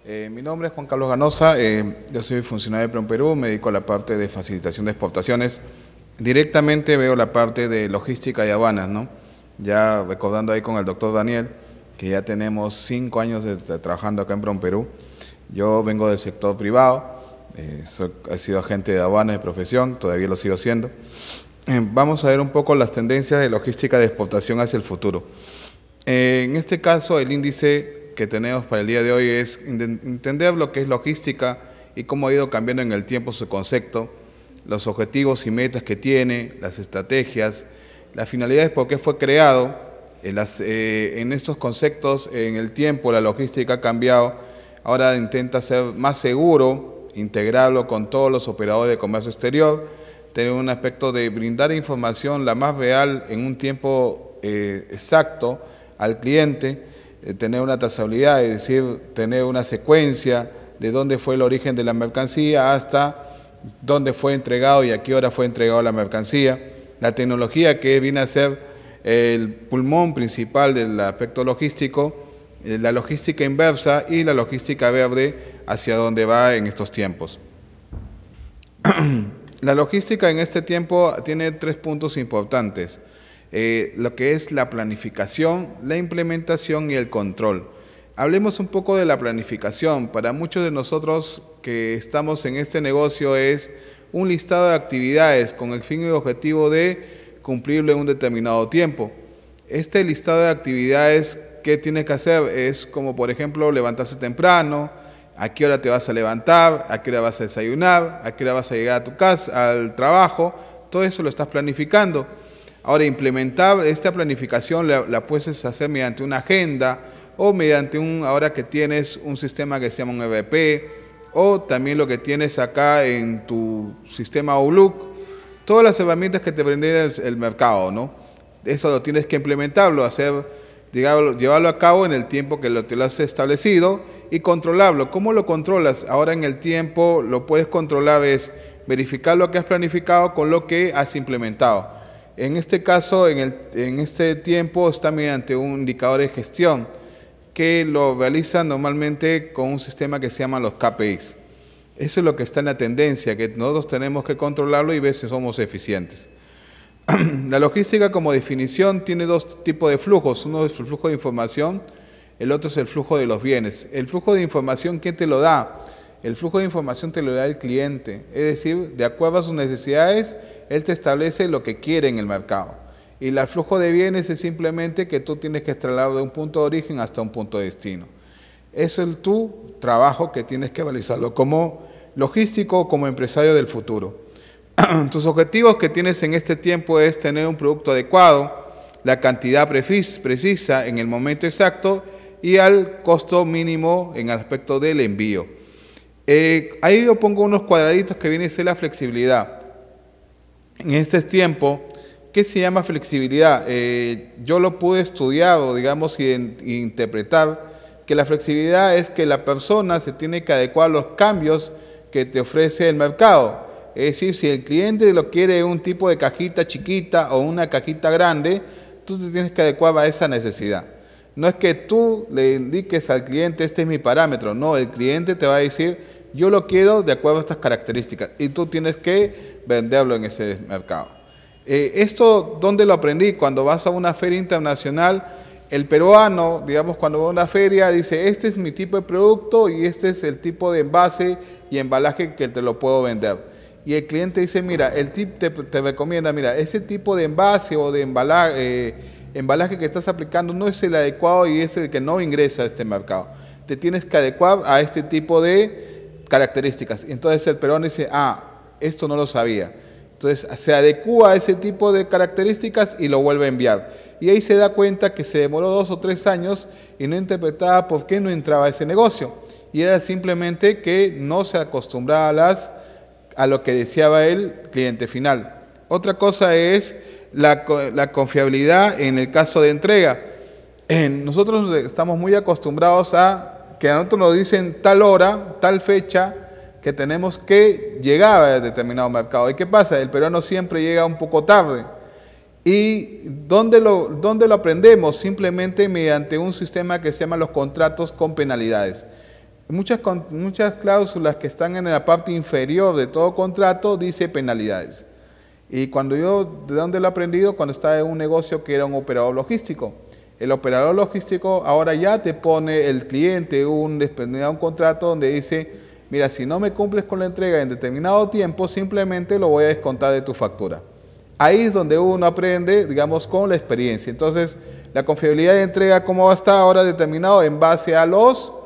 Mi nombre es Juan Carlos Ganosa, yo soy funcionario de PROMPERÚ, me dedico a la parte de facilitación de exportaciones. Directamente veo la parte de logística y aduanas, ¿no? Ya recordando ahí con el doctor Daniel, que ya tenemos 5 años trabajando acá en PROMPERÚ. Yo vengo del sector privado, he sido agente de aduanas de profesión, todavía lo sigo siendo. Vamos a ver un poco las tendencias de logística de exportación hacia el futuro. En este caso, el índice que tenemos para el día de hoy es entender lo que es logística y cómo ha ido cambiando en el tiempo su concepto, los objetivos y metas que tiene, las estrategias, las finalidades por qué fue creado. En estos conceptos, en el tiempo, la logística ha cambiado. Ahora intenta ser más seguro, integrarlo con todos los operadores de comercio exterior, tener un aspecto de brindar información la más real en un tiempo exacto al cliente, tener una trazabilidad, es decir, tener una secuencia de dónde fue el origen de la mercancía hasta dónde fue entregado y a qué hora fue entregado la mercancía. La tecnología que viene a ser el pulmón principal del aspecto logístico, la logística inversa y la logística verde hacia dónde va en estos tiempos. La logística en este tiempo tiene 3 puntos importantes. Lo que es la planificación, la implementación y el control. Hablemos un poco de la planificación. Para muchos de nosotros que estamos en este negocio es un listado de actividades con el fin y objetivo de cumplirlo en un determinado tiempo. Este listado de actividades, ¿qué tienes que hacer? Es como, por ejemplo, levantarse temprano, a qué hora te vas a levantar, a qué hora vas a desayunar, a qué hora vas a llegar a tu casa, al trabajo. Todo eso lo estás planificando. Ahora, implementar esta planificación la puedes hacer mediante una agenda o mediante ahora que tienes un sistema que se llama un ERP, o también lo que tienes acá en tu sistema Outlook, todas las herramientas que te brinda el mercado, ¿no? Eso lo tienes que implementarlo, llevarlo a cabo en el tiempo que te lo has establecido y controlarlo. ¿Cómo lo controlas? Ahora en el tiempo lo puedes controlar, es verificar lo que has planificado con lo que has implementado. En este caso, en este tiempo está mediante un indicador de gestión que lo realizan normalmente con un sistema que se llama los KPIs. Eso es lo que está en la tendencia, que nosotros tenemos que controlarlo y ver si somos eficientes. La logística como definición tiene 2 tipos de flujos. Uno es el flujo de información, el otro es el flujo de los bienes. El flujo de información, ¿quién te lo da? El flujo de información te lo da el cliente, es decir, de acuerdo a sus necesidades, él te establece lo que quiere en el mercado. Y el flujo de bienes es simplemente que tú tienes que trasladarlo de un punto de origen hasta un punto de destino. Eso es tu trabajo que tienes que realizarlo como logístico o como empresario del futuro. Tus objetivos que tienes en este tiempo es tener un producto adecuado, la cantidad precisa en el momento exacto y al costo mínimo en el aspecto del envío. Ahí yo pongo unos cuadraditos que viene a ser la flexibilidad. En este tiempo, ¿qué se llama flexibilidad? Yo lo pude estudiar o digamos interpretar que la flexibilidad es que la persona se tiene que adecuar a los cambios que te ofrece el mercado. Es decir, si el cliente lo quiere un tipo de cajita chiquita o una cajita grande, tú te tienes que adecuar a esa necesidad. No es que tú le indiques al cliente, este es mi parámetro, no, el cliente te va a decir, yo lo quiero de acuerdo a estas características y tú tienes que venderlo en ese mercado. Esto, ¿dónde lo aprendí? Cuando vas a una feria internacional, el peruano, digamos, cuando va a una feria, dice, este es mi tipo de producto y este es el tipo de envase y embalaje que te lo puedo vender. Y el cliente dice, mira, el tip te recomienda, mira, ese tipo de envase o de embalaje que estás aplicando no es el adecuado y es el que no ingresa a este mercado. Te tienes que adecuar a este tipo de características. Entonces el peruano dice, esto no lo sabía. Entonces se adecua a ese tipo de características y lo vuelve a enviar. Y ahí se da cuenta que se demoró 2 o 3 años y no interpretaba por qué no entraba a ese negocio. Y era simplemente que no se acostumbraba a lo que deseaba el cliente final. Otra cosa es la confiabilidad en el caso de entrega. Nosotros estamos muy acostumbrados a que a nosotros nos dicen tal hora, tal fecha, que tenemos que llegar a determinado mercado. ¿Y qué pasa? El peruano siempre llega un poco tarde. ¿Y dónde lo aprendemos? Simplemente mediante un sistema que se llama los contratos con penalidades. Muchas cláusulas que están en la parte inferior de todo contrato dice penalidades. Y cuando yo, ¿de dónde lo he aprendido? Cuando estaba en un negocio que era un operador logístico. El operador logístico ahora ya te pone el cliente un contrato donde dice, mira, si no me cumples con la entrega en determinado tiempo, simplemente lo voy a descontar de tu factura. Ahí es donde uno aprende, digamos, con la experiencia. Entonces, la confiabilidad de entrega, ¿cómo va a estar ahora determinado? En base a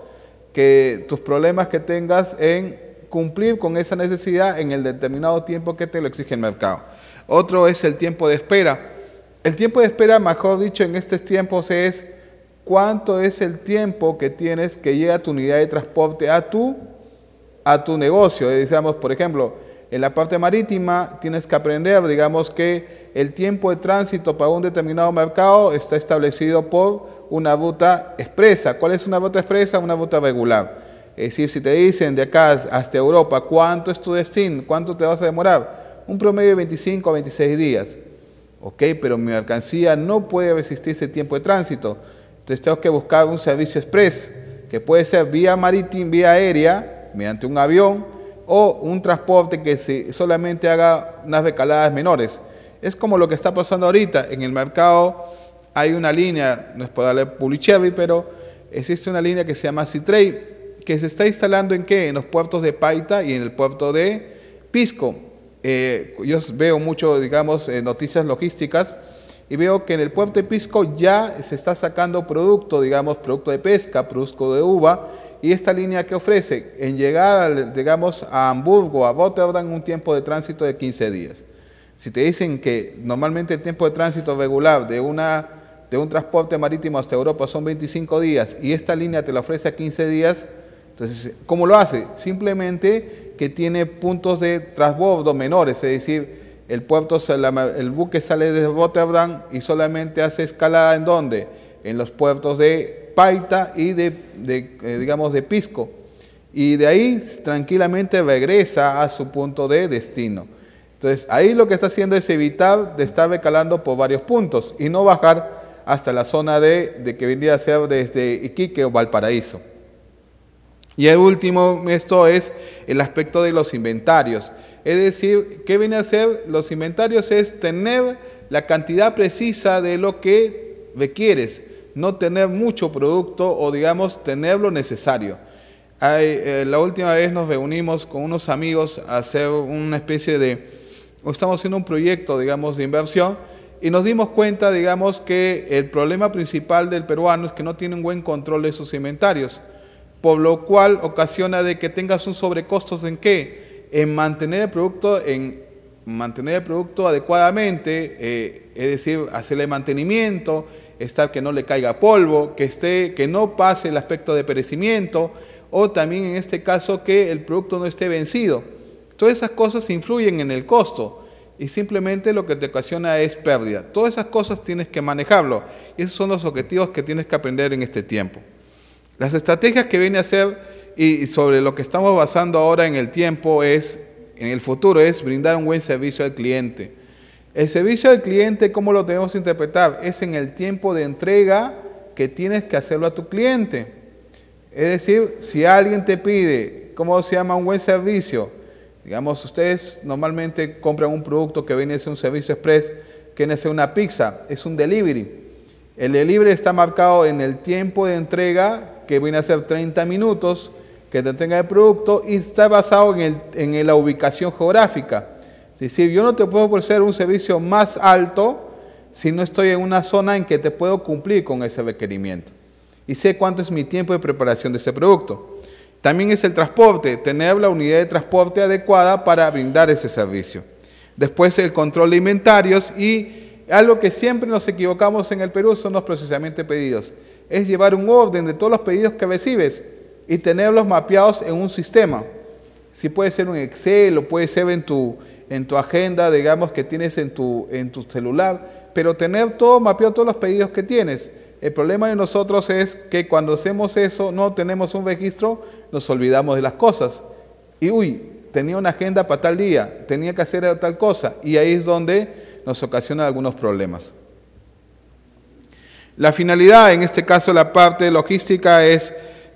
tus problemas que tengas en cumplir con esa necesidad en el determinado tiempo que te lo exige el mercado. Otro es el tiempo de espera. El tiempo de espera, mejor dicho, en estos tiempos es cuánto es el tiempo que tienes que llega tu unidad de transporte a tu negocio. Digamos, por ejemplo, en la parte marítima tienes que aprender, digamos, que el tiempo de tránsito para un determinado mercado está establecido por una ruta expresa. ¿Cuál es una ruta expresa? Una ruta regular. Es decir, si te dicen de acá hasta Europa, ¿cuánto es tu destino? ¿Cuánto te vas a demorar? Un promedio de 25 a 26 días. Ok, pero mi mercancía no puede resistir ese tiempo de tránsito. Entonces tengo que buscar un servicio express, que puede ser vía marítima, vía aérea, mediante un avión, o un transporte que solamente haga unas recaladas menores. Es como lo que está pasando ahorita. En el mercado hay una línea, no es por darle publicidad, pero existe una línea que se llama Seatrade, que se está instalando ¿en qué? En los puertos de Paita y en el puerto de Pisco. Yo veo mucho, digamos, noticias logísticas y veo que en el puerto de Pisco ya se está sacando producto, digamos, producto de pesca, producto de uva, y esta línea que ofrece en llegar, digamos, a Hamburgo, a Rotterdam, un tiempo de tránsito de 15 días. Si te dicen que normalmente el tiempo de tránsito regular de un transporte marítimo hasta Europa son 25 días y esta línea te la ofrece a 15 días, entonces, ¿cómo lo hace? Simplemente que tiene puntos de transbordo menores, es decir, el buque sale de Rotterdam y solamente hace escalada ¿en dónde? En los puertos de Paita y digamos, de Pisco. Y de ahí tranquilamente regresa a su punto de destino. Entonces, ahí lo que está haciendo es evitar de estar recalando por varios puntos y no bajar hasta la zona de que vendría a ser desde Iquique o Valparaíso. Y el último, esto es el aspecto de los inventarios. Es decir, ¿qué viene a ser? Los inventarios es tener la cantidad precisa de lo que requieres, no tener mucho producto o, digamos, tener lo necesario. La última vez nos reunimos con unos amigos a hacer una especie estamos haciendo un proyecto, digamos, de inversión y nos dimos cuenta, digamos, que el problema principal del peruano es que no tiene un buen control de sus inventarios, por lo cual ocasiona de que tengas un sobrecostos ¿en qué? En mantener el producto adecuadamente, es decir, hacerle mantenimiento, que no le caiga polvo, que no pase el aspecto de perecimiento, o también en este caso que el producto no esté vencido. Todas esas cosas influyen en el costo y simplemente lo que te ocasiona es pérdida. Todas esas cosas tienes que manejarlo y esos son los objetivos que tienes que aprender en este tiempo. Las estrategias que viene a ser y sobre lo que estamos basando ahora en el tiempo en el futuro es brindar un buen servicio al cliente. El servicio al cliente, ¿cómo lo debemos interpretar? Es en el tiempo de entrega que tienes que hacerlo a tu cliente. Es decir, si alguien te pide, ¿cómo se llama un buen servicio? Digamos, ustedes normalmente compran un producto que viene a ser un servicio express, que viene a ser una pizza, es un delivery. El delivery está marcado en el tiempo de entrega, que viene a ser 30 minutos, que te entrega el producto, y está basado en la ubicación geográfica. Es decir, yo no te puedo ofrecer un servicio más alto si no estoy en una zona en que te puedo cumplir con ese requerimiento. Y sé cuánto es mi tiempo de preparación de ese producto. También es el transporte, tener la unidad de transporte adecuada para brindar ese servicio. Después el control de inventarios y algo que siempre nos equivocamos en el Perú son los procesamientos de pedidos. Es llevar un orden de todos los pedidos que recibes y tenerlos mapeados en un sistema. Si puede ser un Excel o puede ser en tu agenda, digamos, que tienes en tu celular, pero tener todo mapeado, todos los pedidos que tienes. El problema de nosotros es que cuando hacemos eso, no tenemos un registro, nos olvidamos de las cosas. Y tenía una agenda para tal día, tenía que hacer tal cosa, y ahí es donde nos ocasiona algunos problemas. La finalidad, en este caso la parte logística, es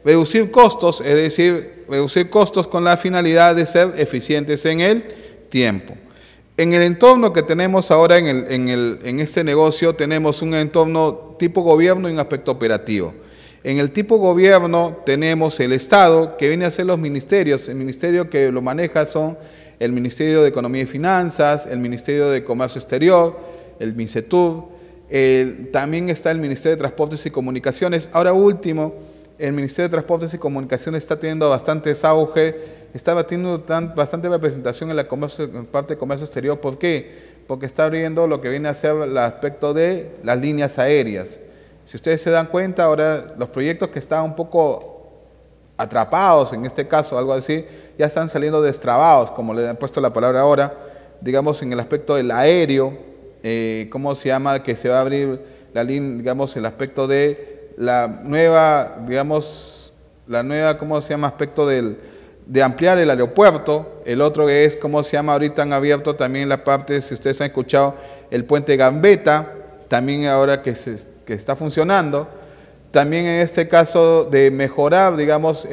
Reducir costos, es decir, reducir costos con la finalidad de ser eficientes en el tiempo. En el entorno que tenemos ahora en este negocio, tenemos un entorno tipo gobierno y un aspecto operativo. En el tipo gobierno tenemos el Estado, que viene a ser los ministerios. El ministerio que lo maneja son el Ministerio de Economía y Finanzas, el Ministerio de Comercio Exterior, el MINCETUR, también está el Ministerio de Transportes y Comunicaciones. Ahora último, el Ministerio de Transportes y Comunicaciones está teniendo bastantes auge, está teniendo bastante representación en la parte de comercio exterior. ¿Por qué? Porque está abriendo lo que viene a ser el aspecto de las líneas aéreas. Si ustedes se dan cuenta, ahora los proyectos que estaban un poco atrapados, en este caso, algo así, ya están saliendo destrabados, como le han puesto la palabra ahora, digamos, en el aspecto del aéreo, ¿cómo se llama? Que se va a abrir la línea, digamos, el aspecto de la nueva, digamos, ¿cómo se llama? Aspecto de ampliar el aeropuerto. El otro es, ¿cómo se llama? Ahorita han abierto también la parte, si ustedes han escuchado, el puente Gambetta, también ahora que está funcionando. También en este caso de mejorar, digamos,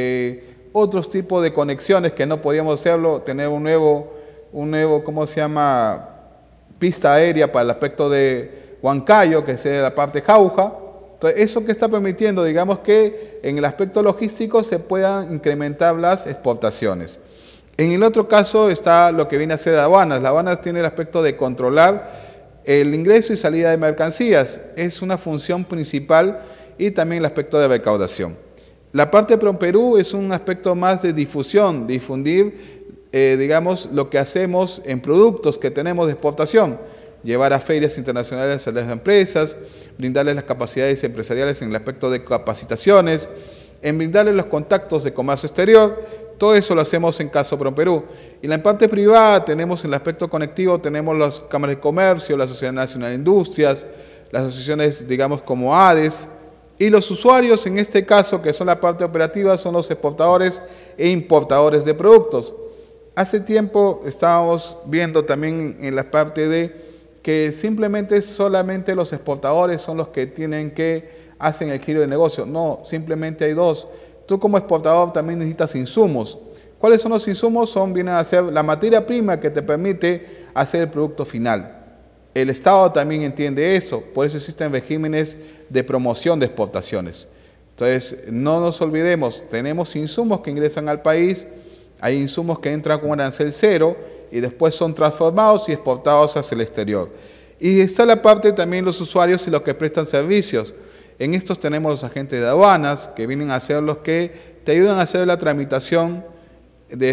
otros tipos de conexiones que no podíamos hacerlo, tener un nuevo, ¿cómo se llama? Pista aérea para el aspecto de Huancayo, que es la parte Jauja. Entonces, eso que está permitiendo, digamos, que en el aspecto logístico se puedan incrementar las exportaciones. En el otro caso está lo que viene a ser aduanas. Las aduanas tiene el aspecto de controlar el ingreso y salida de mercancías. Es una función principal, y también el aspecto de recaudación. La parte de PROMPERÚ es un aspecto más de difusión, difundir, digamos, lo que hacemos en productos que tenemos de exportación, llevar a ferias internacionales a las empresas, brindarles las capacidades empresariales en el aspecto de capacitaciones, en brindarles los contactos de comercio exterior. Todo eso lo hacemos en caso PROMPERÚ. Y la parte privada tenemos en el aspecto conectivo, tenemos las cámaras de comercio, la Sociedad Nacional de Industrias, las asociaciones, digamos, como ADES, y los usuarios, en este caso, que son la parte operativa, son los exportadores e importadores de productos. Hace tiempo estábamos viendo también en la parte de que solamente los exportadores son los que hacen el giro de negocio. No, simplemente hay dos. Tú como exportador también necesitas insumos. ¿Cuáles son los insumos? Vienen a ser la materia prima que te permite hacer el producto final. El Estado también entiende eso, por eso existen regímenes de promoción de exportaciones. Entonces, no nos olvidemos, tenemos insumos que ingresan al país, hay insumos que entran con arancel cero y después son transformados y exportados hacia el exterior. Y está la parte también los usuarios y los que prestan servicios. En estos tenemos los agentes de aduanas, que vienen a ser los que te ayudan a hacer la tramitación de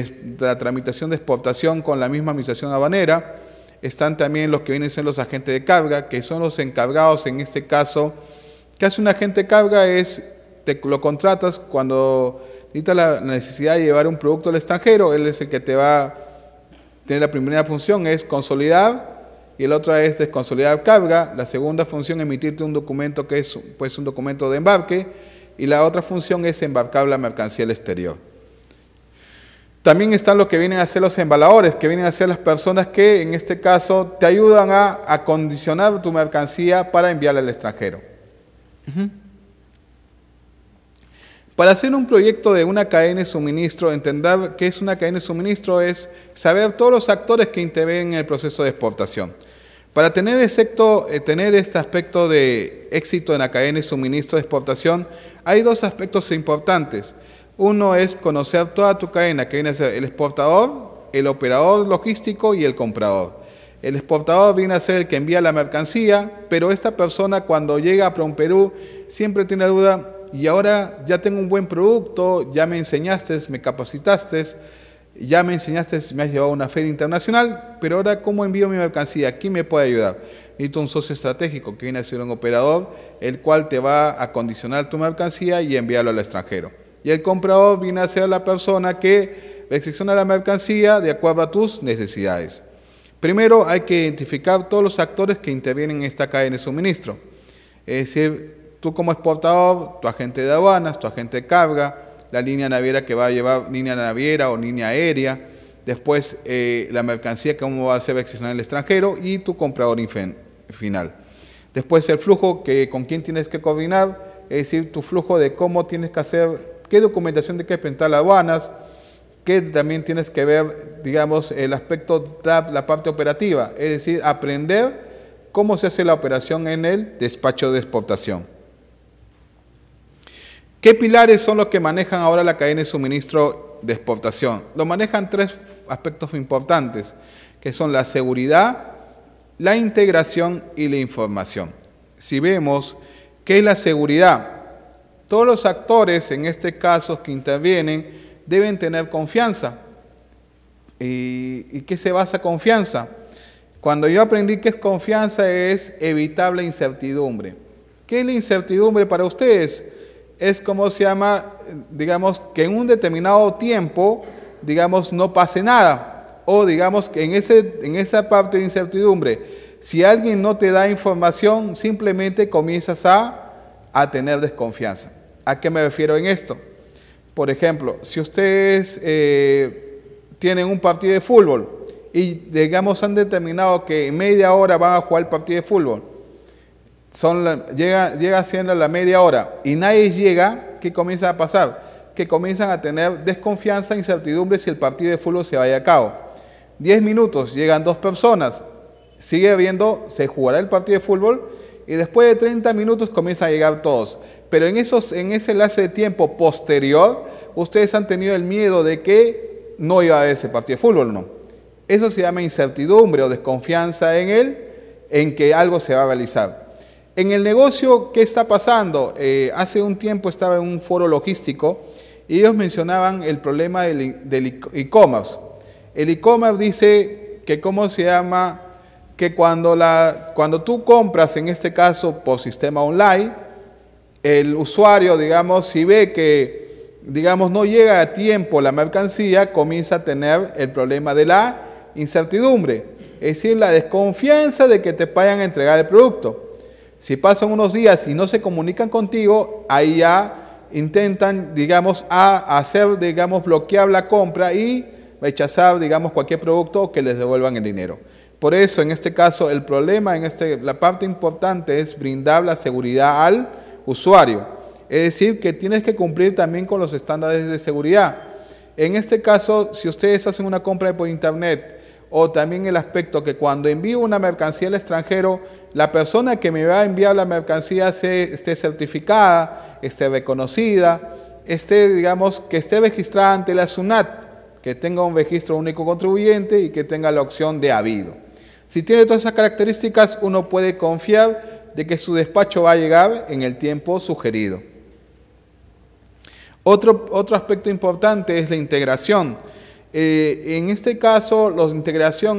exportación con la misma administración aduanera. Están también los que vienen a ser los agentes de carga, que son los encargados en este caso. ¿Qué hace un agente de carga? Lo contratas cuando necesitas la necesidad de llevar un producto al extranjero. Él es el que te va a tener la primera función, es consolidar, y la otra es desconsolidar carga. La segunda función, emitirte un documento que es pues un documento de embarque, y la otra función es embarcar la mercancía al exterior. También están los que vienen a ser los embaladores, que vienen a ser las personas que en este caso te ayudan a acondicionar tu mercancía para enviarla al extranjero. Para hacer un proyecto de una cadena de suministro, entender qué es una cadena de suministro es saber todos los actores que intervienen en el proceso de exportación. Para tener este aspecto de éxito en la cadena de suministro de exportación, hay dos aspectos importantes. Uno es conocer toda tu cadena, que viene a ser el exportador, el operador logístico y el comprador. El exportador viene a ser el que envía la mercancía, pero esta persona cuando llega a PROMPERÚ siempre tiene la duda, y ahora ya tengo un buen producto, ya me enseñaste, me capacitaste, ya me enseñaste, me has llevado a una feria internacional, pero ahora ¿cómo envío mi mercancía? ¿Quién me puede ayudar? Necesito un socio estratégico que viene a ser un operador, el cual te va a acondicionar tu mercancía y enviarlo al extranjero. Y el comprador viene a ser la persona que recepciona la mercancía de acuerdo a tus necesidades. Primero hay que identificar todos los actores que intervienen en esta cadena de suministro. Es decir, tú como exportador, tu agente de aduanas, tu agente de carga, la línea naviera que va a llevar línea naviera o línea aérea, después la mercancía que va a ser recepcionada en el extranjero y tu comprador final. Después el flujo con quién tienes que coordinar, es decir, tu flujo de cómo tienes que hacer qué documentación tienes que presentar a las aduanas, que también tienes que ver, digamos, el aspecto de la parte operativa, es decir, aprender cómo se hace la operación en el despacho de exportación. ¿Qué pilares son los que manejan ahora la cadena de suministro de exportación? Lo manejan tres aspectos importantes, que son la seguridad, la integración y la información. Si vemos qué es la seguridad, todos los actores, en este caso que intervienen, deben tener confianza. ¿Y qué se basa confianza? Cuando yo aprendí qué es confianza, es evitar la incertidumbre. ¿Qué es la incertidumbre para ustedes? Es como se llama, digamos, que en un determinado tiempo, digamos, no pase nada. O digamos que en esa parte de incertidumbre, si alguien no te da información, simplemente comienzas a tener desconfianza. ¿A qué me refiero en esto? Por ejemplo, si ustedes tienen un partido de fútbol y, digamos, han determinado que en media hora van a jugar el partido de fútbol, llega siendo la media hora y nadie llega, ¿qué comienza a pasar? Que comienzan a tener desconfianza e incertidumbre si el partido de fútbol se vaya a cabo. 10 minutos, llegan 2 personas, sigue habiendo, se jugará el partido de fútbol y después de 30 minutos comienzan a llegar todos. Pero en ese lapso de tiempo posterior, ustedes han tenido el miedo de que no iba a haber ese partido de fútbol, ¿no? Eso se llama incertidumbre o desconfianza en que algo se va a realizar. En el negocio, ¿qué está pasando? Hace un tiempo estaba en un foro logístico y ellos mencionaban el problema del e-commerce. El e-commerce dice que, ¿cómo se llama? Que cuando tú compras, en este caso por sistema online, el usuario, digamos, si ve que, digamos, no llega a tiempo la mercancía, comienza a tener el problema de la incertidumbre, es decir, la desconfianza de que te vayan a entregar el producto. Si pasan unos días y no se comunican contigo, ahí ya intentan, digamos, hacer, digamos, bloquear la compra y rechazar, digamos, cualquier producto o que les devuelvan el dinero. Por eso, en este caso, el problema, la parte importante es brindar la seguridad al usuario. Es decir, que tienes que cumplir también con los estándares de seguridad. En este caso, si ustedes hacen una compra por internet, o también el aspecto que cuando envío una mercancía al extranjero, la persona que me va a enviar la mercancía esté certificada, esté reconocida, digamos, que esté registrada ante la SUNAT, que tenga un registro único contribuyente y que tenga la opción de habido. Si tiene todas esas características, uno puede confiar de que su despacho va a llegar en el tiempo sugerido. Otro aspecto importante es la integración. En este caso, la integración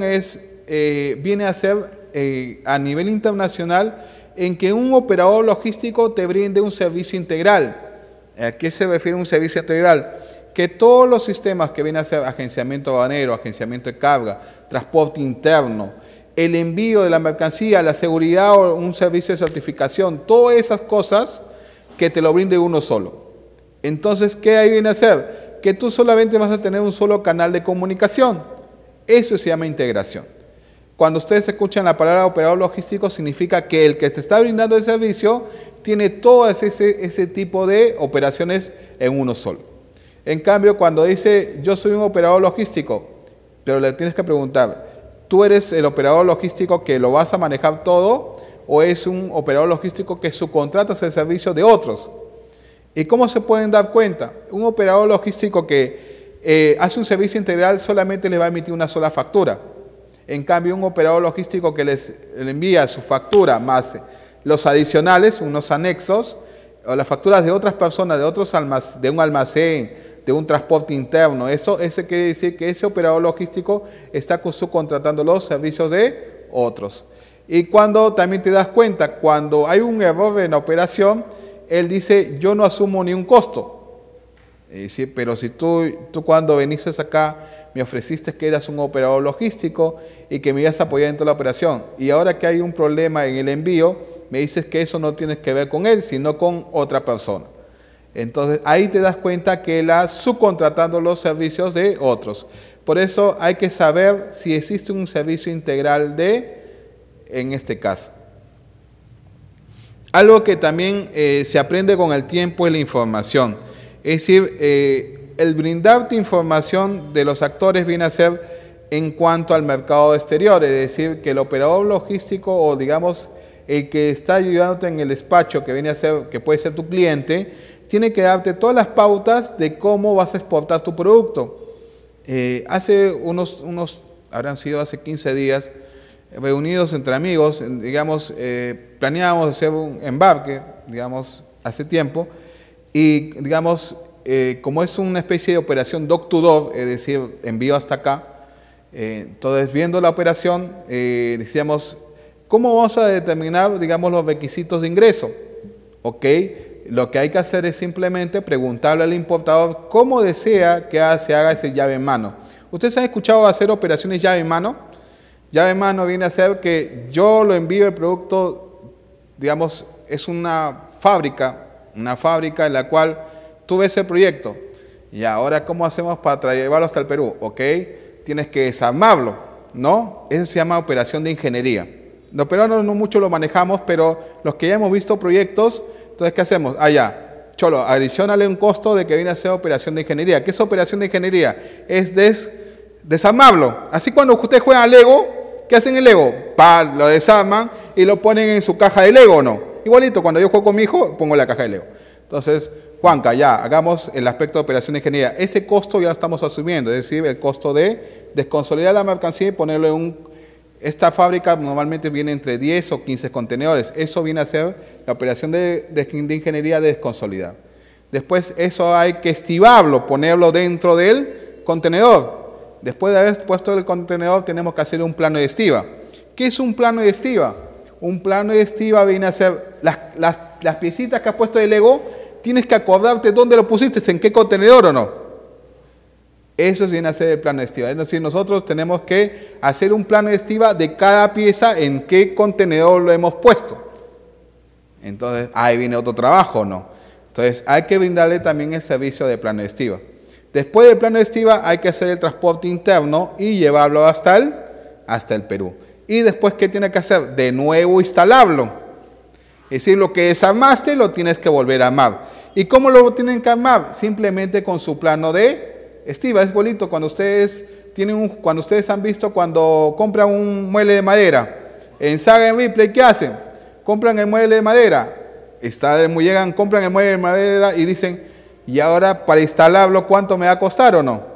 viene a ser a nivel internacional en que un operador logístico te brinde un servicio integral. ¿A qué se refiere un servicio integral? Que todos los sistemas que vienen a ser agenciamiento aduanero, agenciamiento de carga, transporte interno, el envío de la mercancía, la seguridad o un servicio de certificación, todas esas cosas que te lo brinde uno solo. Entonces, ¿qué ahí viene a ser? Que tú solamente vas a tener un solo canal de comunicación. Eso se llama integración. Cuando ustedes escuchan la palabra operador logístico, significa que el que te está brindando el servicio tiene todo ese tipo de operaciones en uno solo. En cambio, cuando dice yo soy un operador logístico, pero le tienes que preguntar, ¿tú eres el operador logístico que lo vas a manejar todo o es un operador logístico que subcontratas el servicio de otros? ¿Y cómo se pueden dar cuenta? Un operador logístico que hace un servicio integral solamente le va a emitir una sola factura. En cambio, un operador logístico que le envía su factura más los adicionales, unos anexos, o las facturas de otras personas, de un almacén, de un transporte interno, ese quiere decir que ese operador logístico está subcontratando los servicios de otros. Y cuando también te das cuenta, cuando hay un error en la operación, él dice, yo no asumo ni un costo. Pero si tú cuando viniste acá me ofreciste que eras un operador logístico y que me ibas a apoyar en toda la operación, y ahora que hay un problema en el envío, me dices que eso no tienes que ver con él, sino con otra persona. Entonces ahí te das cuenta que él está subcontratando los servicios de otros. Por eso hay que saber si existe un servicio integral en este caso. Algo que también se aprende con el tiempo es la información. Es decir, el brindarte información de los actores viene a ser en cuanto al mercado exterior, es decir, que el operador logístico o digamos el que está ayudándote en el despacho, que viene a ser, que puede ser tu cliente, tiene que darte todas las pautas de cómo vas a exportar tu producto. Hace habrán sido hace 15 días, reunidos entre amigos, digamos, planeábamos hacer un embarque, digamos, hace tiempo, y digamos, como es una especie de operación door to door, es decir, envío hasta acá, entonces viendo la operación, decíamos, ¿cómo vamos a determinar, digamos, los requisitos de ingreso? Ok, lo que hay que hacer es simplemente preguntarle al importador cómo desea que se haga ese llave en mano. ¿Ustedes han escuchado hacer operaciones llave en mano? Llave en mano viene a ser que yo lo envío el producto, digamos, es una fábrica en la cual tú ves el proyecto. Y ahora, ¿cómo hacemos para llevarlo hasta el Perú? Ok, tienes que desarmarlo, ¿no? Eso se llama operación de ingeniería. Los peruanos no mucho lo manejamos, pero los que ya hemos visto proyectos, entonces, ¿qué hacemos? Ya, Cholo, adicionale un costo de que viene a ser operación de ingeniería. ¿Qué es operación de ingeniería? Es desarmarlo. Así cuando ustedes juegan al Lego, ¿qué hacen el Lego? Lo desarman y lo ponen en su caja de Lego, ¿no? Igualito, cuando yo juego con mi hijo, pongo la caja de Lego. Entonces, Juanca, ya, hagamos el aspecto de operación de ingeniería. Ese costo ya estamos asumiendo, es decir, el costo de desconsolidar la mercancía y ponerlo en un... Esta fábrica normalmente viene entre 10 o 15 contenedores. Eso viene a ser la operación de ingeniería de desconsolidar. Después eso hay que estibarlo, ponerlo dentro del contenedor. Después de haber puesto el contenedor tenemos que hacer un plano de estiva. ¿Qué es un plano de estiva? Un plano de estiva viene a ser las piecitas que has puesto de Lego, tienes que acordarte dónde lo pusiste, en qué contenedor o no. Eso viene a ser el plano de estiva. Es decir, nosotros tenemos que hacer un plano de estiva de cada pieza en qué contenedor lo hemos puesto. Entonces, ahí viene otro trabajo, ¿no? Entonces, hay que brindarle también el servicio de plano de estiva. Después del plano de estiva, hay que hacer el transporte interno y llevarlo hasta el Perú. Y después, ¿qué tiene que hacer? De nuevo instalarlo. Es decir, lo que desarmaste lo tienes que volver a armar. ¿Y cómo lo tienen que armar? Simplemente con su plano de estiva. Es bonito cuando ustedes han visto cuando compran un mueble de madera. En Saga en Ripley, ¿qué hacen? Compran el mueble de madera. Compran el mueble de madera y dicen, ¿y ahora para instalarlo cuánto me va a costar o no?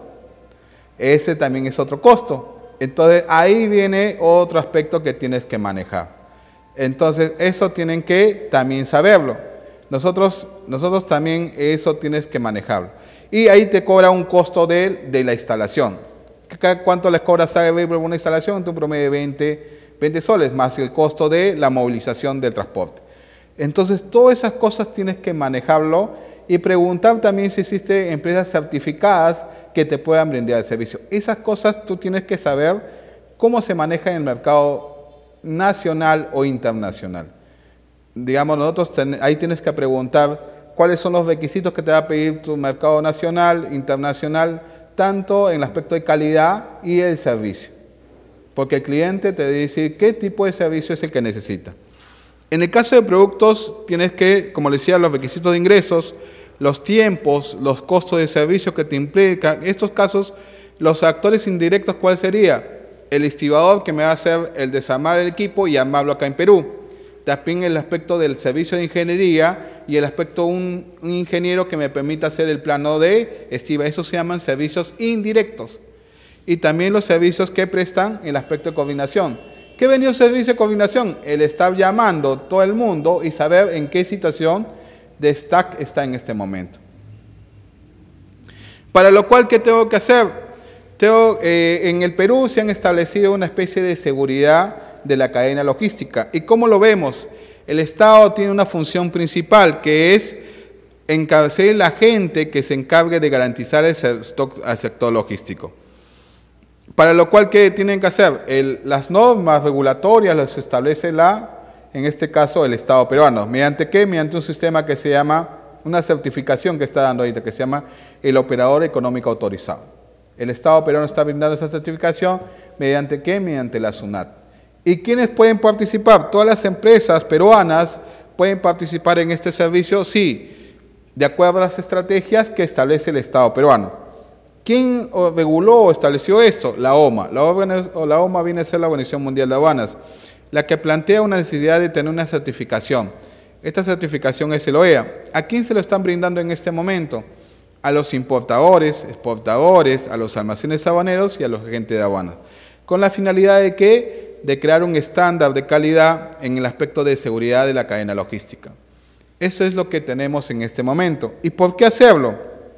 Ese también es otro costo. Entonces ahí viene otro aspecto que tienes que manejar. Entonces eso tienen que también saberlo. Nosotros también eso tienes que manejarlo. Y ahí te cobra un costo de la instalación. ¿Cuánto les cobra Saga por una instalación? Un promedio de 20 soles, más el costo de la movilización del transporte. Entonces, todas esas cosas tienes que manejarlo y preguntar también si existen empresas certificadas que te puedan brindar el servicio. Esas cosas tú tienes que saber cómo se maneja en el mercado nacional o internacional. Digamos, ahí tienes que preguntar cuáles son los requisitos que te va a pedir tu mercado nacional, internacional, tanto en el aspecto de calidad y el servicio. Porque el cliente te debe decir qué tipo de servicio es el que necesita. En el caso de productos, tienes que, como les decía, los requisitos de ingresos, los tiempos, los costos de servicio que te implican. En estos casos, los actores indirectos, ¿cuál sería? El estibador que me va a hacer el desarmar el equipo y armarlo acá en Perú. También el aspecto del servicio de ingeniería y el aspecto un ingeniero que me permita hacer el plano de estiva. Eso se llaman servicios indirectos. Y también los servicios que prestan el aspecto de coordinación. ¿Qué venía un servicio de coordinación? El estar llamando todo el mundo y saber en qué situación de stack está en este momento. Para lo cual, ¿qué tengo que hacer? En el Perú se han establecido una especie de seguridad de la cadena logística. ¿Y cómo lo vemos? El Estado tiene una función principal que es ser la gente que se encargue de garantizar el stock al sector logístico. Para lo cual, ¿qué tienen que hacer? Las normas regulatorias las establece en este caso, el Estado peruano. ¿Mediante qué? Mediante un sistema que se llama, una certificación que está dando ahorita, que se llama el Operador Económico Autorizado. El Estado peruano está brindando esa certificación, ¿mediante qué? Mediante la SUNAT. ¿Y quiénes pueden participar? Todas las empresas peruanas pueden participar en este servicio, sí, de acuerdo a las estrategias que establece el Estado peruano. ¿Quién reguló o estableció esto? La OMA. La OMA viene a ser la Organización Mundial de Aduanas, la que plantea una necesidad de tener una certificación. Esta certificación es el OEA. ¿A quién se lo están brindando en este momento? A los importadores, exportadores, a los almacenes aduaneros y a los agentes de aduanas, con la finalidad de ¿qué? De crear un estándar de calidad en el aspecto de seguridad de la cadena logística. Eso es lo que tenemos en este momento. ¿Y por qué hacerlo?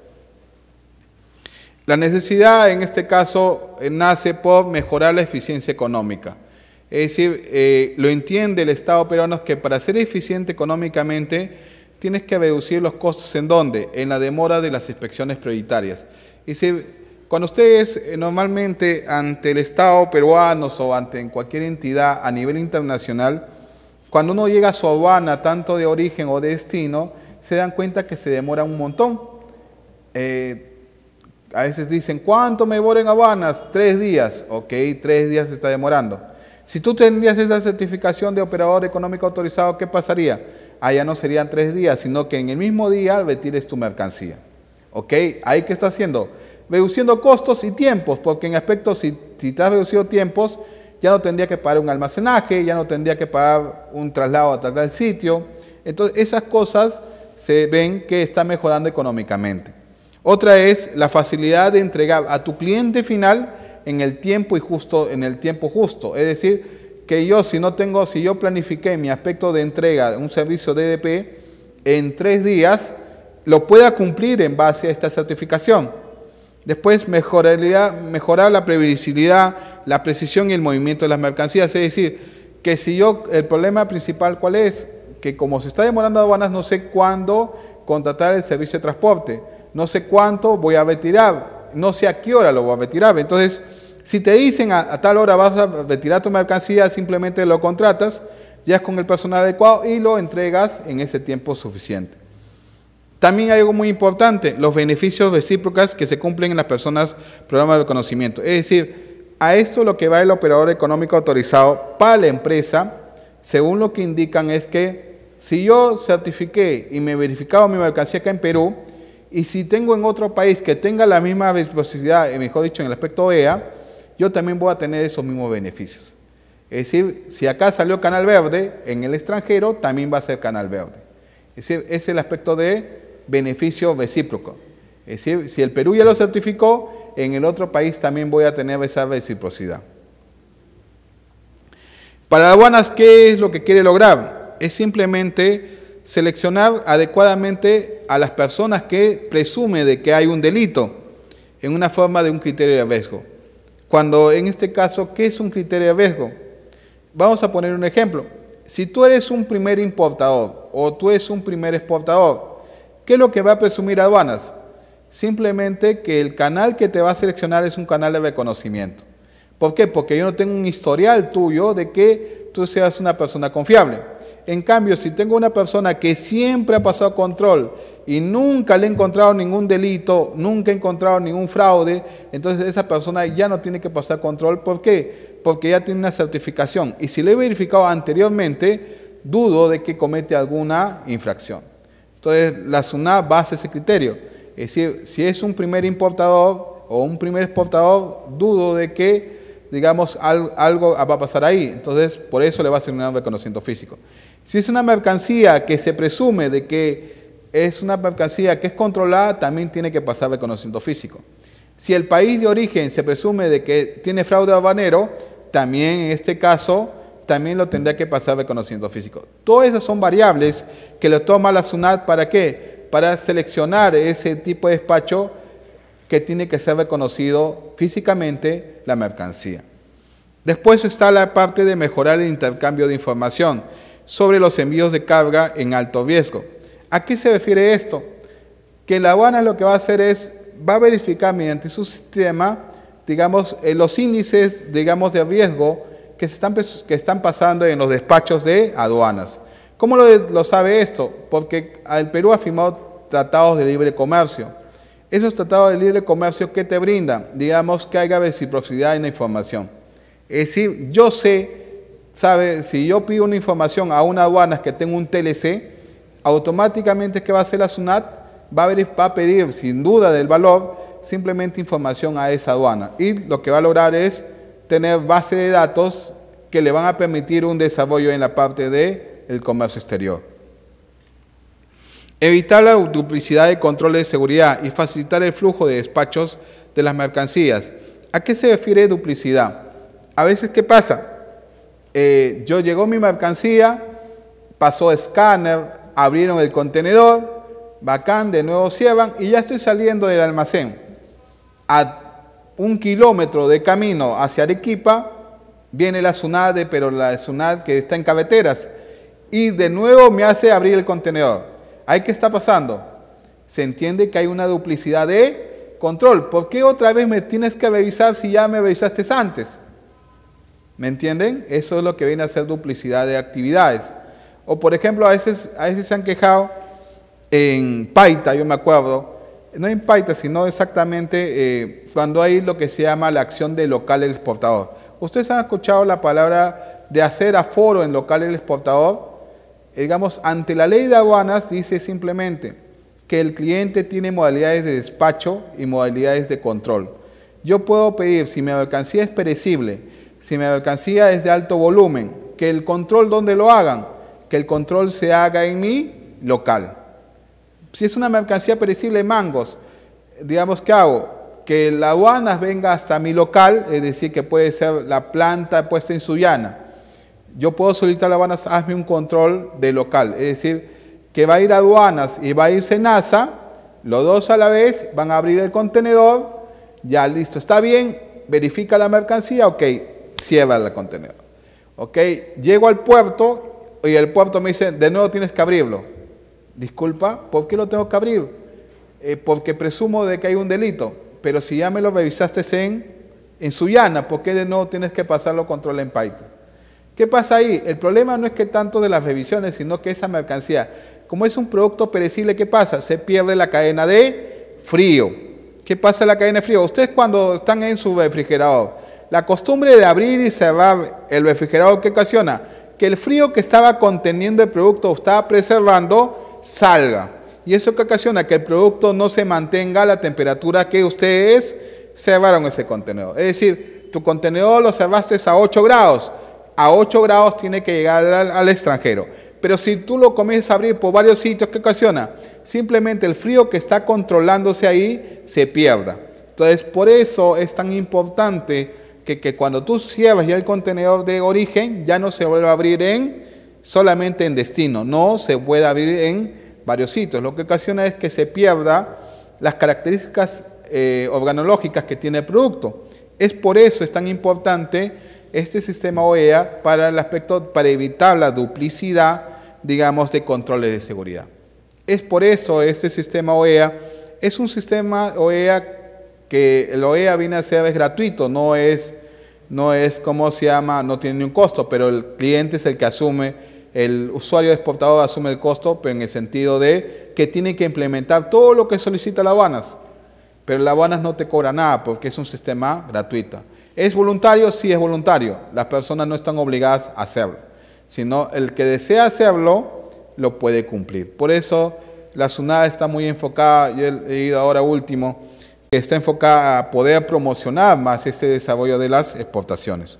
La necesidad en este caso nace por mejorar la eficiencia económica. Es decir, lo entiende el Estado peruano que para ser eficiente económicamente tienes que reducir los costos. ¿En dónde? En la demora de las inspecciones prioritarias. Es decir, cuando ustedes normalmente ante el Estado peruano o ante cualquier entidad a nivel internacional, cuando uno llega a su aduana, tanto de origen o de destino, se dan cuenta que se demora un montón. A veces dicen, ¿cuánto me demora en aduanas? 3 días. Ok, 3 días se está demorando. Si tú tendrías esa certificación de operador económico autorizado, ¿qué pasaría? Ya no serían 3 días, sino que en el mismo día retires tu mercancía. ¿Ok? ¿Ahí qué está haciendo? Reduciendo costos y tiempos, porque en aspecto, si te has reducido tiempos, ya no tendría que pagar un almacenaje, ya no tendría que pagar un traslado a tal sitio. Entonces, esas cosas se ven que están mejorando económicamente. Otra es la facilidad de entregar a tu cliente final en el tiempo justo. Es decir, que si yo planifiqué mi aspecto de entrega de un servicio de EDP en 3 días, lo pueda cumplir en base a esta certificación. Después, mejorar la previsibilidad, la precisión y el movimiento de las mercancías. Es decir, que el problema principal, ¿cuál es? Que como se está demorando aduanas, no sé cuándo contratar el servicio de transporte, no sé cuánto voy a retirar, no sé a qué hora lo voy a retirar. Entonces, si te dicen a tal hora vas a retirar tu mercancía, simplemente lo contratas, ya es con el personal adecuado y lo entregas en ese tiempo suficiente. También hay algo muy importante, los beneficios recíprocos que se cumplen en las personas programas de reconocimiento. Es decir, a esto lo que va el operador económico autorizado para la empresa, según lo que indican es que si yo certifiqué y me he verificado mi mercancía acá en Perú, y si tengo en otro país que tenga la misma reciprocidad, mejor dicho, en el aspecto OEA, yo también voy a tener esos mismos beneficios. Es decir, si acá salió Canal Verde, en el extranjero también va a ser Canal Verde. Es decir, ese es el aspecto de beneficio recíproco. Es decir, si el Perú ya lo certificó, en el otro país también voy a tener esa reciprocidad. Para aduanas, ¿qué es lo que quiere lograr? Es simplemente seleccionar adecuadamente a las personas que presume de que hay un delito en una forma de un criterio de riesgo. Cuando en este caso, ¿qué es un criterio de riesgo? Vamos a poner un ejemplo. Si tú eres un primer importador o tú eres un primer exportador, ¿qué es lo que va a presumir aduanas? Simplemente que el canal que te va a seleccionar es un canal de reconocimiento. ¿Por qué? Porque yo no tengo un historial tuyo de que tú seas una persona confiable. En cambio, si tengo una persona que siempre ha pasado control y nunca le he encontrado ningún delito, nunca he encontrado ningún fraude, entonces esa persona ya no tiene que pasar control. ¿Por qué? Porque ya tiene una certificación. Y si lo he verificado anteriormente, dudo de que comete alguna infracción. Entonces, la SUNAT basa ese criterio. Es decir, si es un primer importador o un primer exportador, dudo de que, digamos, algo va a pasar ahí. Entonces, por eso le va a asignar un reconocimiento físico. Si es una mercancía que se presume de que es una mercancía que es controlada, también tiene que pasar reconocimiento físico. Si el país de origen se presume de que tiene fraude aduanero, también en este caso, también lo tendrá que pasar reconocimiento físico. Todas esas son variables que lo toma la SUNAT, ¿para qué? Para seleccionar ese tipo de despacho que tiene que ser reconocido físicamente la mercancía. Después está la parte de mejorar el intercambio de información sobre los envíos de carga en alto riesgo. ¿A qué se refiere esto? Que la aduana lo que va a hacer va a verificar mediante su sistema, digamos, los índices, digamos, de riesgo que están pasando en los despachos de aduanas. ¿Cómo lo sabe esto? Porque el Perú ha firmado tratados de libre comercio. Esos tratados de libre comercio, ¿qué te brindan? Digamos que haya reciprocidad en la información. Es decir, yo sé, si yo pido una información a una aduana que tenga un TLC, automáticamente, ¿qué va a hacer la SUNAT? va a pedir sin duda del valor simplemente información a esa aduana. Y lo que va a lograr es tener base de datos que le van a permitir un desarrollo en la parte del comercio exterior. Evitar la duplicidad de controles de seguridad y facilitar el flujo de despachos de las mercancías. ¿A qué se refiere duplicidad? A veces, ¿qué pasa? Llegó mi mercancía, pasó escáner, abrieron el contenedor, bacán, de nuevo cierran y ya estoy saliendo del almacén. A 1 kilómetro de camino hacia Arequipa viene la SUNAT, pero la SUNAT que está en Carreteras, y de nuevo me hace abrir el contenedor. ¿Ahí qué está pasando? Se entiende que hay una duplicidad de control. ¿Por qué otra vez me tienes que revisar si ya me revisaste antes? ¿Me entienden? Eso es lo que viene a ser duplicidad de actividades. O por ejemplo, a veces se han quejado en Paita, yo me acuerdo, no en Paita, sino exactamente cuando hay lo que se llama la acción de local del exportador. ¿Ustedes han escuchado la palabra de hacer aforo en local del exportador? Digamos, ante la ley de aduanas dice simplemente que el cliente tiene modalidades de despacho y modalidades de control. Yo puedo pedir, si mi mercancía es perecible, si mi mercancía es de alto volumen, que el control, ¿dónde lo hagan? Que el control se haga en mi local. Si es una mercancía perecible, mangos, digamos, ¿qué hago? Que la aduana venga hasta mi local, es decir, que puede ser la planta puesta en Sullana. Yo puedo solicitar a la aduana, hazme un control de local, es decir, que va a ir a aduanas y va a ir SENASA, los dos a la vez van a abrir el contenedor, ya listo, está bien, verifica la mercancía, ok, cierra el contenedor. Ok, llego al puerto y el puerto me dice, de nuevo tienes que abrirlo. Disculpa, ¿por qué lo tengo que abrir? Porque presumo de que hay un delito, pero si ya me lo revisaste en Sullana, ¿por qué de nuevo tienes que pasarlo control en Paita? ¿Qué pasa ahí? El problema no es que tanto de las revisiones, sino que esa mercancía, como es un producto perecible, ¿qué pasa? Se pierde la cadena de frío. ¿Qué pasa en la cadena de frío? Ustedes cuando están en su refrigerador, la costumbre de abrir y cerrar el refrigerador, ¿qué ocasiona? Que el frío que estaba conteniendo el producto o estaba preservando salga. Y eso que ocasiona que el producto no se mantenga a la temperatura que ustedes cerraron ese contenedor. Es decir, tu contenedor lo cerraste a 8 grados. A 8 grados tiene que llegar al extranjero. Pero si tú lo comienzas a abrir por varios sitios, ¿qué ocasiona? Simplemente el frío que está controlándose ahí se pierda. Entonces, por eso es tan importante que cuando tú cierras ya el contenedor de origen, ya no se vuelva a abrir solamente en destino, no se puede abrir en varios sitios. Lo que ocasiona es que se pierda las características organológicas que tiene el producto. Es por eso es tan importante este sistema OEA para el aspecto, para evitar la duplicidad, digamos, de controles de seguridad. Es por eso este sistema OEA es un sistema OEA que el OEA viene a ser gratuito, no es como se llama, no tiene ni un costo, pero el cliente es el que asume, el usuario exportador asume el costo, pero en el sentido de que tiene que implementar todo lo que solicita la aduanas, pero la aduanas no te cobra nada porque es un sistema gratuito. ¿Es voluntario? Sí, es voluntario. Las personas no están obligadas a hacerlo, sino el que desea hacerlo lo puede cumplir. Por eso la SUNAT está muy enfocada, yo he leído ahora último, que está enfocada a poder promocionar más este desarrollo de las exportaciones.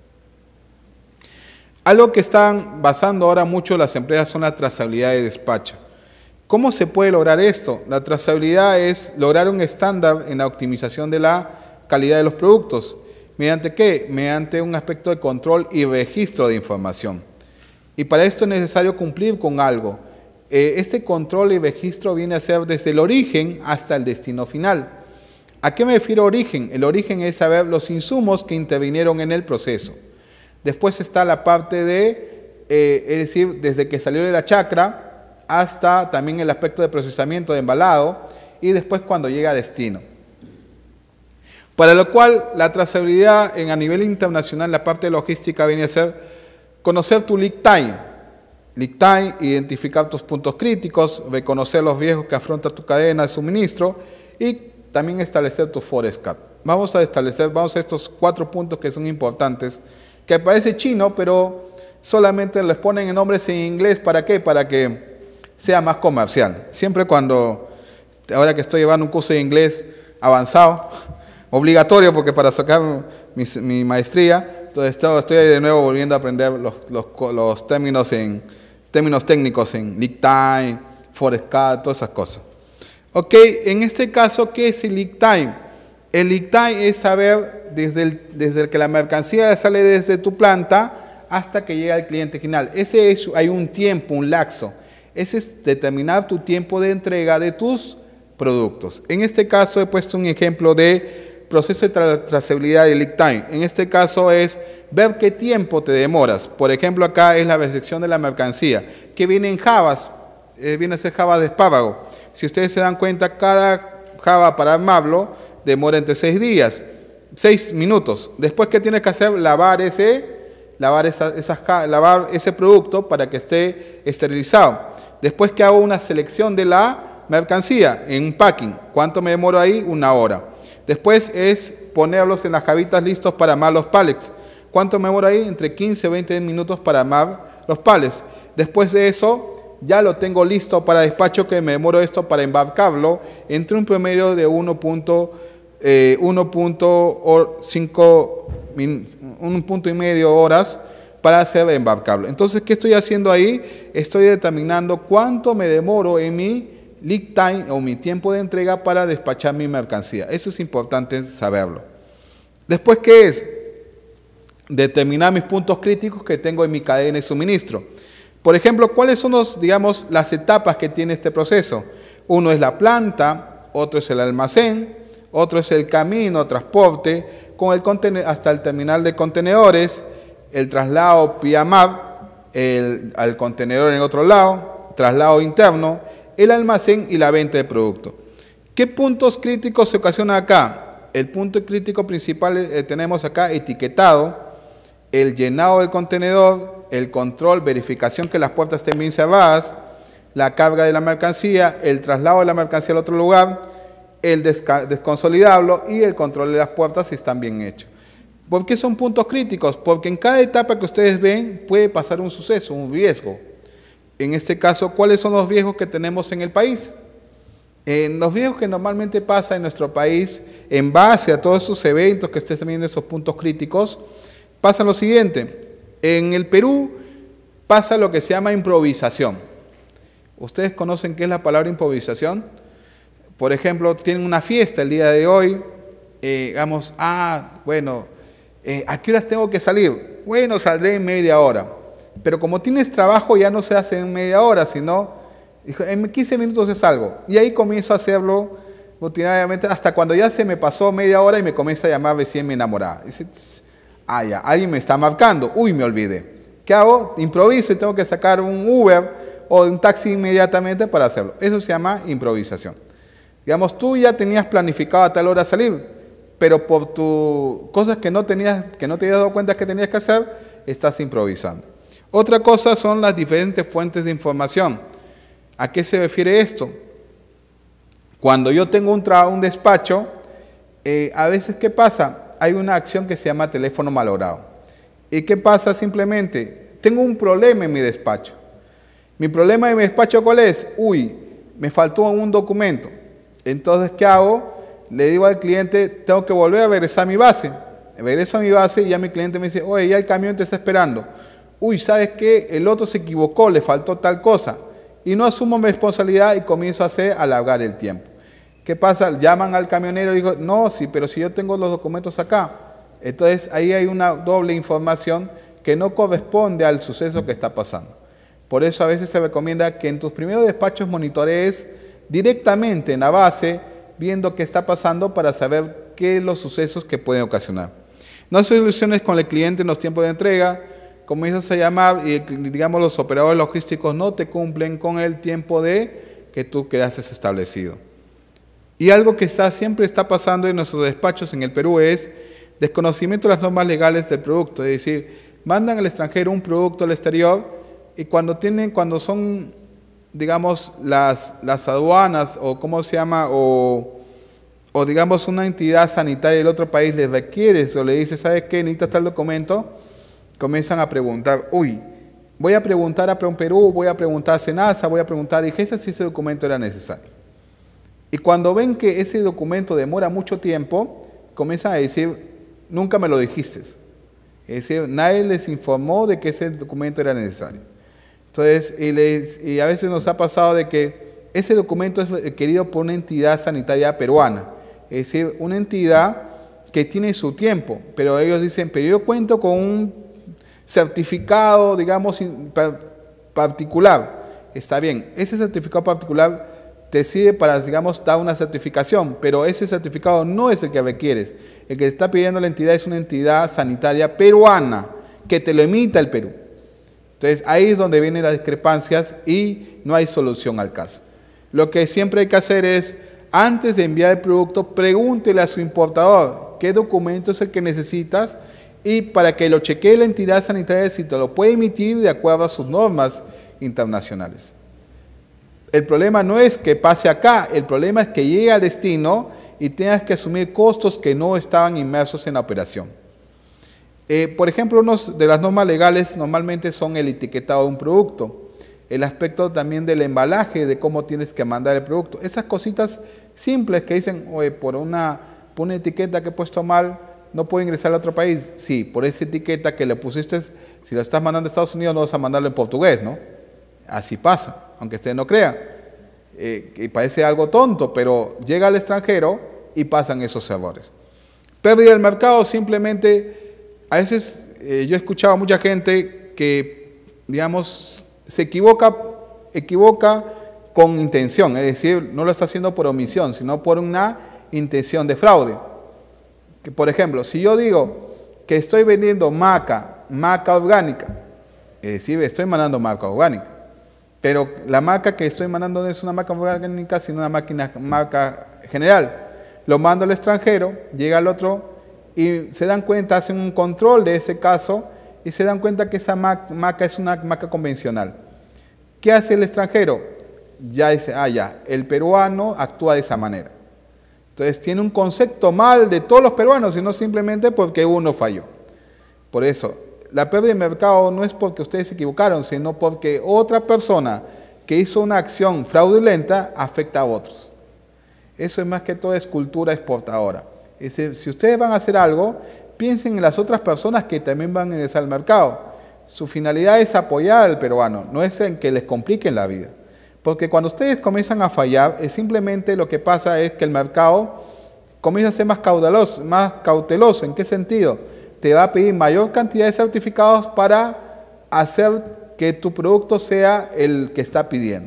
Algo que están basando ahora mucho las empresas son la trazabilidad de despacho. ¿Cómo se puede lograr esto? La trazabilidad es lograr un estándar en la optimización de la calidad de los productos. ¿Mediante qué? Mediante un aspecto de control y registro de información. Y para esto es necesario cumplir con algo. Este control y registro viene a ser desde el origen hasta el destino final. ¿A qué me refiero origen? El origen es saber los insumos que intervinieron en el proceso. Después está la parte de, es decir, desde que salió de la chacra hasta también el aspecto de procesamiento de embalado y después cuando llega a destino. Para lo cual la trazabilidad a nivel internacional, la parte de logística viene a ser conocer tu lead time. Lead time, identificar tus puntos críticos, reconocer los riesgos que afronta tu cadena de suministro y también establecer tu forecast. Vamos a estos 4 puntos que son importantes, que parece chino, pero solamente les ponen nombres en inglés. ¿Para qué? Para que sea más comercial. Siempre cuando ahora que estoy llevando un curso de inglés avanzado, obligatorio porque para sacar mi maestría, entonces estoy de nuevo volviendo a aprender los términos técnicos en lead time, forecast, todas esas cosas. Ok, en este caso, ¿qué es el lead time? El lead time es saber desde que la mercancía sale desde tu planta hasta que llega al cliente final. Hay un tiempo, un lapso. Ese es determinar tu tiempo de entrega de tus productos. En este caso he puesto un ejemplo de proceso de trazabilidad de lead time. En este caso es ver qué tiempo te demoras. Por ejemplo, acá es la recepción de la mercancía, que viene en jabas, viene a ser java de espárrago. Si ustedes se dan cuenta, cada java para armarlo demora entre 6 días, 6 minutos. Después, ¿qué tienes que hacer? Lavar ese producto para que esté esterilizado. Después que hago una selección de la mercancía en un packing. ¿Cuánto me demoro ahí? 1 hora. Después es ponerlos en las javitas listos para armar los pallets. ¿Cuánto me demoro ahí? Entre 15 y 20 minutos para armar los pallets. Después de eso, ya lo tengo listo para despacho, que me demoro esto para embarcarlo entre un promedio de 1.5 horas para hacer embarcarlo. Entonces, ¿qué estoy haciendo ahí? Estoy determinando cuánto me demoro en mi lead time o mi tiempo de entrega para despachar mi mercancía. Eso es importante saberlo. Después, ¿qué es? Determinar mis puntos críticos que tengo en mi cadena de suministro. Por ejemplo, ¿cuáles son las etapas que tiene este proceso? Uno es la planta, otro es el almacén, otro es el camino, transporte, hasta el terminal de contenedores, el traslado vía mar, al contenedor en otro lado, traslado interno, el almacén y la venta de producto. ¿Qué puntos críticos se ocasionan acá? El punto crítico principal tenemos acá etiquetado, el llenado del contenedor, el control, verificación que las puertas estén bien cerradas, la carga de la mercancía, el traslado de la mercancía al otro lugar, el desconsolidarlo y el control de las puertas si están bien hechos. ¿Por qué son puntos críticos? Porque en cada etapa que ustedes ven puede pasar un suceso, un riesgo. En este caso, ¿cuáles son los riesgos que tenemos en el país? Los riesgos que normalmente pasa en nuestro país, en base a todos esos eventos que ustedes están viendo, esos puntos críticos, pasa lo siguiente. En el Perú pasa lo que se llama improvisación. ¿Ustedes conocen qué es la palabra improvisación? Por ejemplo, tienen una fiesta el día de hoy, ¿a qué horas tengo que salir? Bueno, saldré en media hora. Pero como tienes trabajo ya no se hace en media hora, sino en 15 minutos es algo. Y ahí comienzo a hacerlo rutinariamente hasta cuando ya se me pasó media hora y me comienza a llamar recién mi enamorada. Dice, ya, alguien me está marcando. Uy, me olvidé. ¿Qué hago? Improviso y tengo que sacar un Uber o un taxi inmediatamente para hacerlo. Eso se llama improvisación. Digamos, tú ya tenías planificado a tal hora salir, pero por cosas que no te habías dado cuenta que tenías que hacer, estás improvisando. Otra cosa son las diferentes fuentes de información. ¿A qué se refiere esto? Cuando yo tengo un despacho, a veces, ¿qué pasa? Hay una acción que se llama teléfono malogrado. ¿Y qué pasa? Simplemente, tengo un problema en mi despacho. ¿Mi problema en mi despacho cuál es? Uy, me faltó un documento. Entonces, ¿qué hago? Le digo al cliente, tengo que volver a regresar a mi base. Regreso a mi base y ya mi cliente me dice, oye, ya el camión te está esperando. Uy, ¿sabes qué? El otro se equivocó, le faltó tal cosa. Y no asumo mi responsabilidad y comienzo a alargar el tiempo. ¿Qué pasa? Llaman al camionero y digo, no, sí, pero si yo tengo los documentos acá. Entonces, ahí hay una doble información que no corresponde al suceso que está pasando. Por eso a veces se recomienda que en tus primeros despachos monitorees directamente en la base, viendo qué está pasando para saber qué son los sucesos que pueden ocasionar. No se ilusiones con el cliente en los tiempos de entrega. Comienzas a llamar y, digamos, los operadores logísticos no te cumplen con el tiempo que tú creaste establecido. Y algo que siempre está pasando en nuestros despachos en el Perú es desconocimiento de las normas legales del producto. Es decir, mandan al extranjero un producto al exterior y cuando son, digamos, las aduanas o cómo se llama, o digamos una entidad sanitaria del otro país les requiere o le dice, ¿sabes qué? Necesitas tal documento. Comienzan a preguntar, voy a preguntar a PROMPERÚ, voy a preguntar a SENASA, voy a preguntar a DIGESA si ese documento era necesario. Y cuando ven que ese documento demora mucho tiempo, comienzan a decir, nunca me lo dijiste. Es decir, nadie les informó de que ese documento era necesario. Entonces, y a veces nos ha pasado de que ese documento es requerido por una entidad sanitaria peruana. Es decir, una entidad que tiene su tiempo, pero ellos dicen, pero yo cuento con un certificado, digamos, particular. Está bien, ese certificado particular te sirve para, digamos, dar una certificación, pero ese certificado no es el que requieres. El que está pidiendo la entidad es una entidad sanitaria peruana, que te lo emita el Perú. Entonces, ahí es donde vienen las discrepancias y no hay solución al caso. Lo que siempre hay que hacer es, antes de enviar el producto, pregúntele a su importador qué documento es el que necesitas y para que lo chequee la entidad sanitaria si te lo puede emitir de acuerdo a sus normas internacionales. El problema no es que pase acá, el problema es que llegue al destino y tengas que asumir costos que no estaban inmersos en la operación. Por ejemplo, una de las normas legales normalmente son el etiquetado de un producto, el aspecto también del embalaje, de cómo tienes que mandar el producto. Esas cositas simples que dicen, oye, por una etiqueta que he puesto mal, no puedo ingresar a otro país. Sí, por esa etiqueta que le pusiste, si lo estás mandando a Estados Unidos, no vas a mandarlo en portugués, ¿no? Así pasa, aunque usted no crea. Y parece algo tonto, pero llega al extranjero y pasan esos errores. Pérdida del mercado simplemente, a veces yo he escuchado a mucha gente que, digamos, se equivoca con intención, es decir, no lo está haciendo por omisión, sino por una intención de fraude. Que, por ejemplo, si yo digo que estoy vendiendo maca orgánica, es decir, estoy mandando maca orgánica, pero la maca que estoy mandando no es una maca orgánica, sino una maca general. Lo mando al extranjero, llega al otro y se dan cuenta, hacen un control de ese caso y se dan cuenta que esa maca es una maca convencional. ¿Qué hace el extranjero? Ya dice, ya, el peruano actúa de esa manera. Entonces tiene un concepto mal de todos los peruanos, sino simplemente porque uno falló. Por eso, la pérdida de mercado no es porque ustedes se equivocaron, sino porque otra persona que hizo una acción fraudulenta afecta a otros. Eso es más que todo es cultura exportadora. Es decir, si ustedes van a hacer algo, piensen en las otras personas que también van a ingresar al mercado. Su finalidad es apoyar al peruano, no es en que les compliquen la vida. Porque cuando ustedes comienzan a fallar, simplemente lo que pasa es que el mercado comienza a ser más cauteloso. ¿En qué sentido? Te va a pedir mayor cantidad de certificados para hacer que tu producto sea el que está pidiendo.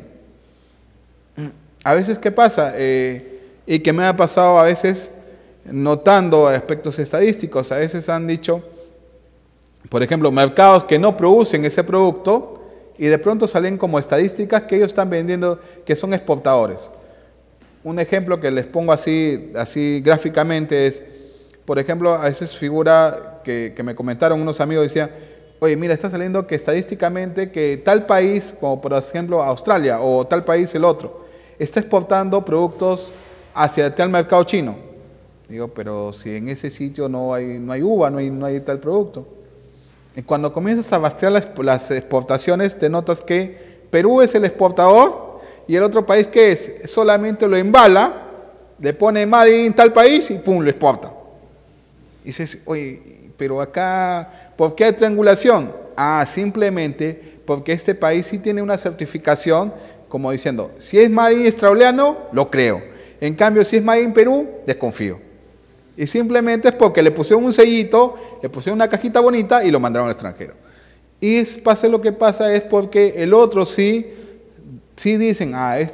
A veces, ¿qué pasa? Y que me ha pasado a veces notando aspectos estadísticos. A veces han dicho, por ejemplo, mercados que no producen ese producto y de pronto salen como estadísticas que ellos están vendiendo, que son exportadores. Un ejemplo que les pongo así gráficamente es, por ejemplo, a veces figura que me comentaron unos amigos, decían, oye, mira, está saliendo que estadísticamente que tal país, como por ejemplo Australia o tal país el otro, está exportando productos hacia tal mercado chino. Digo, pero si en ese sitio no hay uva, no hay tal producto. Y cuando comienzas a rastrear las exportaciones, te notas que Perú es el exportador y el otro país, ¿qué es? Solamente lo embala, le pone Made in tal país y ¡pum!, lo exporta. Y dices, oye, pero acá, ¿por qué hay triangulación? Simplemente porque este país sí tiene una certificación, como diciendo, si es Made in australiano, lo creo. En cambio, si es Made in Perú, desconfío. Y simplemente es porque le pusieron un sellito, le pusieron una cajita bonita y lo mandaron al extranjero. Y pasa lo que pasa es porque el otro sí dicen,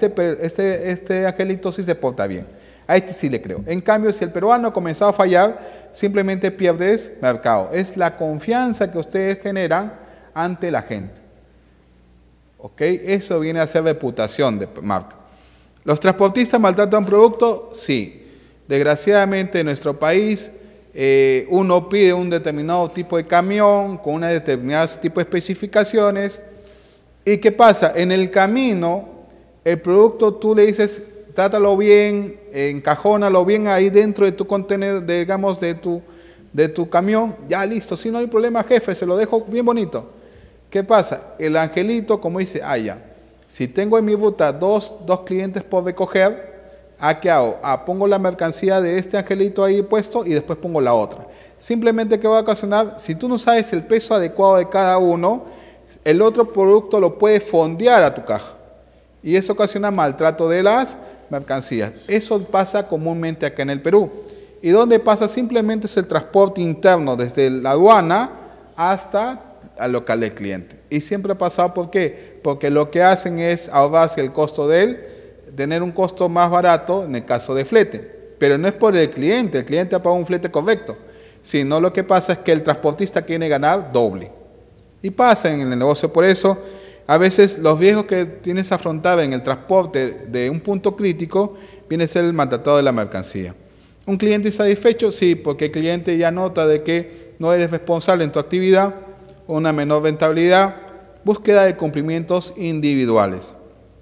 este angelito sí se porta bien. A este sí le creo. En cambio, si el peruano ha comenzado a fallar, simplemente pierdes mercado. Es la confianza que ustedes generan ante la gente. ¿Ok? Eso viene a ser reputación de marca. ¿Los transportistas maltratan producto? Sí. Desgraciadamente en nuestro país uno pide un determinado tipo de camión con unas determinadas tipo de especificaciones. ¿Y qué pasa? En el camino, el producto tú le dices, trátalo bien, encajónalo bien ahí dentro de tu contenedor, digamos, de tu camión. Ya listo, si no hay problema, jefe, se lo dejo bien bonito. ¿Qué pasa? El angelito, como dice, ya, si tengo en mi ruta dos clientes por recoger, ¿qué hago? Pongo la mercancía de este angelito ahí puesto y después pongo la otra. Simplemente, ¿qué va a ocasionar? Si tú no sabes el peso adecuado de cada uno, el otro producto lo puede fondear a tu caja. Y eso ocasiona maltrato de las mercancías. Eso pasa comúnmente acá en el Perú. ¿Y dónde pasa? Simplemente es el transporte interno desde la aduana hasta al local del cliente. Y siempre ha pasado, ¿por qué? Porque lo que hacen es ahorrarse el costo de él, tener un costo más barato en el caso de flete. Pero no es por el cliente ha pagado un flete correcto, sino lo que pasa es que el transportista quiere ganar doble. Y pasa en el negocio. Por eso, a veces los riesgos que tienes que afrontar en el transporte de un punto crítico viene a ser el maltratado de la mercancía. ¿Un cliente insatisfecho? Sí, porque el cliente ya nota de que no eres responsable en tu actividad, una menor rentabilidad, búsqueda de cumplimientos individuales.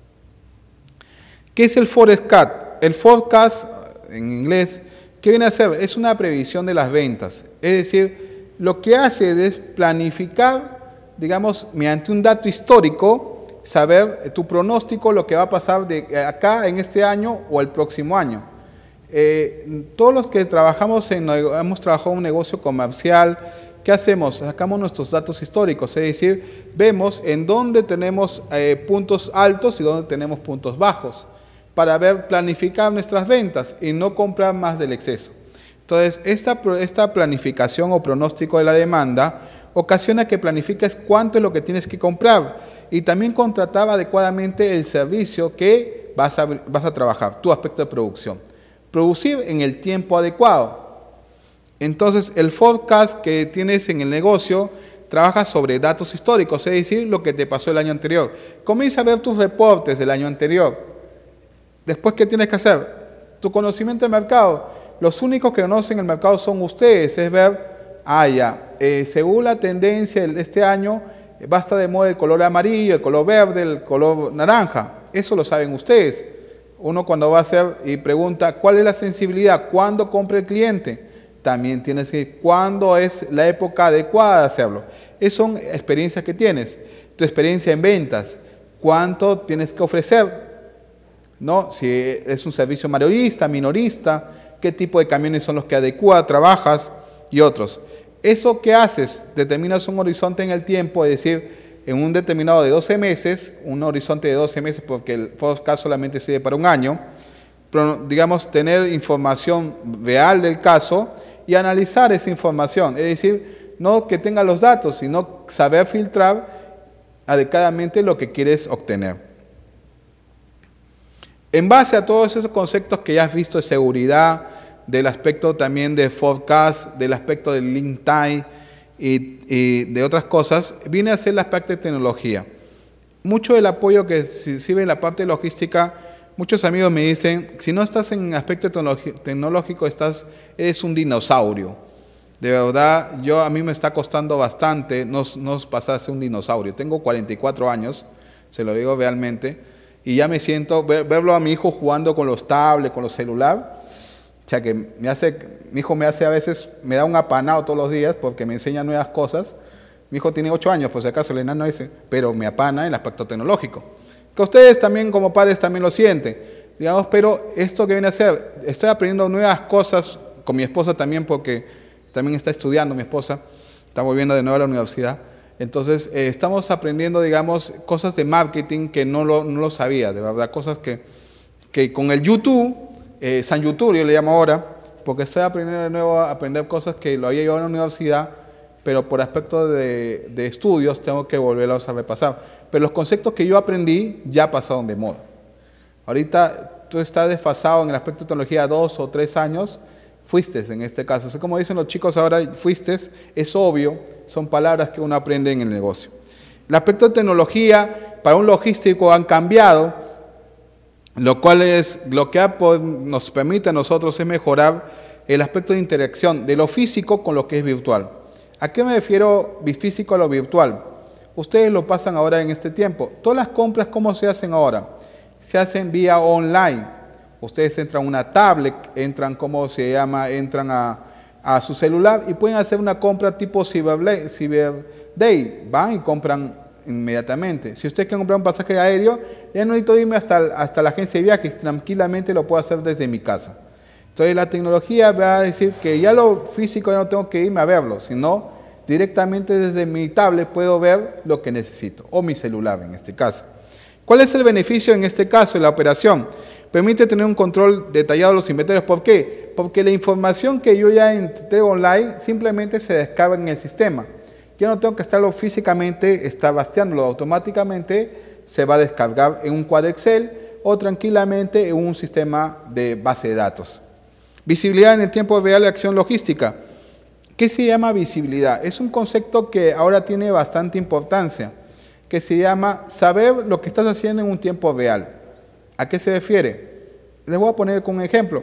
¿Qué es el forecast? El forecast, en inglés, ¿qué viene a hacer? Es una previsión de las ventas. Es decir, lo que hace es planificar, digamos, mediante un dato histórico, saber tu pronóstico, lo que va a pasar de acá en este año o el próximo año. Todos los que hemos trabajado en un negocio comercial, ¿qué hacemos? Sacamos nuestros datos históricos, es decir, vemos en dónde tenemos puntos altos y dónde tenemos puntos bajos, para planificar nuestras ventas y no comprar más del exceso. Entonces, esta planificación o pronóstico de la demanda ocasiona que planifiques cuánto es lo que tienes que comprar y también contratar adecuadamente el servicio que vas a trabajar, tu aspecto de producción. Producir en el tiempo adecuado. Entonces, el forecast que tienes en el negocio trabaja sobre datos históricos, es decir, lo que te pasó el año anterior. Comienza a ver tus reportes del año anterior. Después, ¿qué tienes que hacer? Tu conocimiento del mercado. Los únicos que conocen el mercado son ustedes. Es ver, según la tendencia de este año, va a estar de moda el color amarillo, el color verde, el color naranja. Eso lo saben ustedes. Uno cuando va a hacer y pregunta, ¿cuál es la sensibilidad? ¿Cuándo compra el cliente? También tienes que decir, ¿cuándo es la época adecuada de hacerlo? Esas son experiencias que tienes. Tu experiencia en ventas. ¿Cuánto tienes que ofrecer? ¿No? Si es un servicio mayorista, minorista, qué tipo de camiones son los que adecuas, trabajas y otros. Eso que haces, determinas un horizonte en el tiempo, es decir, en un determinado de 12 meses, un horizonte de 12 meses porque el forecast solamente sirve para un año, pero digamos tener información real del caso y analizar esa información, es decir, no que tenga los datos, sino saber filtrar adecuadamente lo que quieres obtener. En base a todos esos conceptos que ya has visto de seguridad, del aspecto también de forecast, del aspecto del lead time y de otras cosas, viene a ser el aspecto de tecnología. Mucho del apoyo que sirve en la parte logística, muchos amigos me dicen, si no estás en aspecto tecnológico, eres un dinosaurio. De verdad, a mí me está costando bastante no pasar a ser un dinosaurio. Tengo 44 años, se lo digo realmente, y ya me siento, verlo a mi hijo jugando con los tablets, con los celulares, o sea que mi hijo me hace a veces, me da un apanado todos los días porque me enseña nuevas cosas. Mi hijo tiene 8 años, por si acaso el enano ese, pero me apana en el aspecto tecnológico. Que ustedes también como padres también lo sienten, digamos, pero esto que viene a ser, estoy aprendiendo nuevas cosas con mi esposa también porque también está estudiando mi esposa, está volviendo de nuevo a la universidad. Entonces, estamos aprendiendo, digamos, cosas de marketing que no lo sabía, de verdad, cosas que con el YouTube, San YouTube yo le llamo ahora, porque estoy aprendiendo de nuevo a aprender cosas que lo había llevado a la universidad, pero por aspecto de estudios tengo que volverlos a repasar. Pero los conceptos que yo aprendí ya pasaron de moda. Ahorita tú estás desfasado en el aspecto de tecnología 2 o 3 años, fuiste en este caso. Así como dicen los chicos ahora, fuiste, es obvio, son palabras que uno aprende en el negocio. El aspecto de tecnología para un logístico han cambiado, lo cual es lo que nos permite a nosotros es mejorar el aspecto de interacción de lo físico con lo que es virtual. ¿A qué me refiero físico a lo virtual? Ustedes lo pasan ahora en este tiempo. Todas las compras, ¿cómo se hacen ahora? Se hacen vía online. Ustedes entran a una tablet, entran a su celular y pueden hacer una compra tipo Cyber Day. Van y compran inmediatamente. Si usted quiere comprar un pasaje aéreo, ya no necesito irme hasta la agencia de viajes, tranquilamente lo puedo hacer desde mi casa. Entonces la tecnología va a decir que ya lo físico ya no tengo que irme a verlo, sino directamente desde mi tablet puedo ver lo que necesito, o mi celular en este caso. ¿Cuál es el beneficio en este caso de la operación? Permite tener un control detallado de los inventarios. ¿Por qué? Porque la información que yo ya entrego online simplemente se descarga en el sistema. Yo no tengo que estarlo físicamente, basteándolo automáticamente, se va a descargar en un cuadro Excel o tranquilamente en un sistema de base de datos. Visibilidad en el tiempo real de acción logística. ¿Qué se llama visibilidad? Es un concepto que ahora tiene bastante importancia, que se llama saber lo que estás haciendo en un tiempo real. ¿A qué se refiere? Les voy a poner con un ejemplo.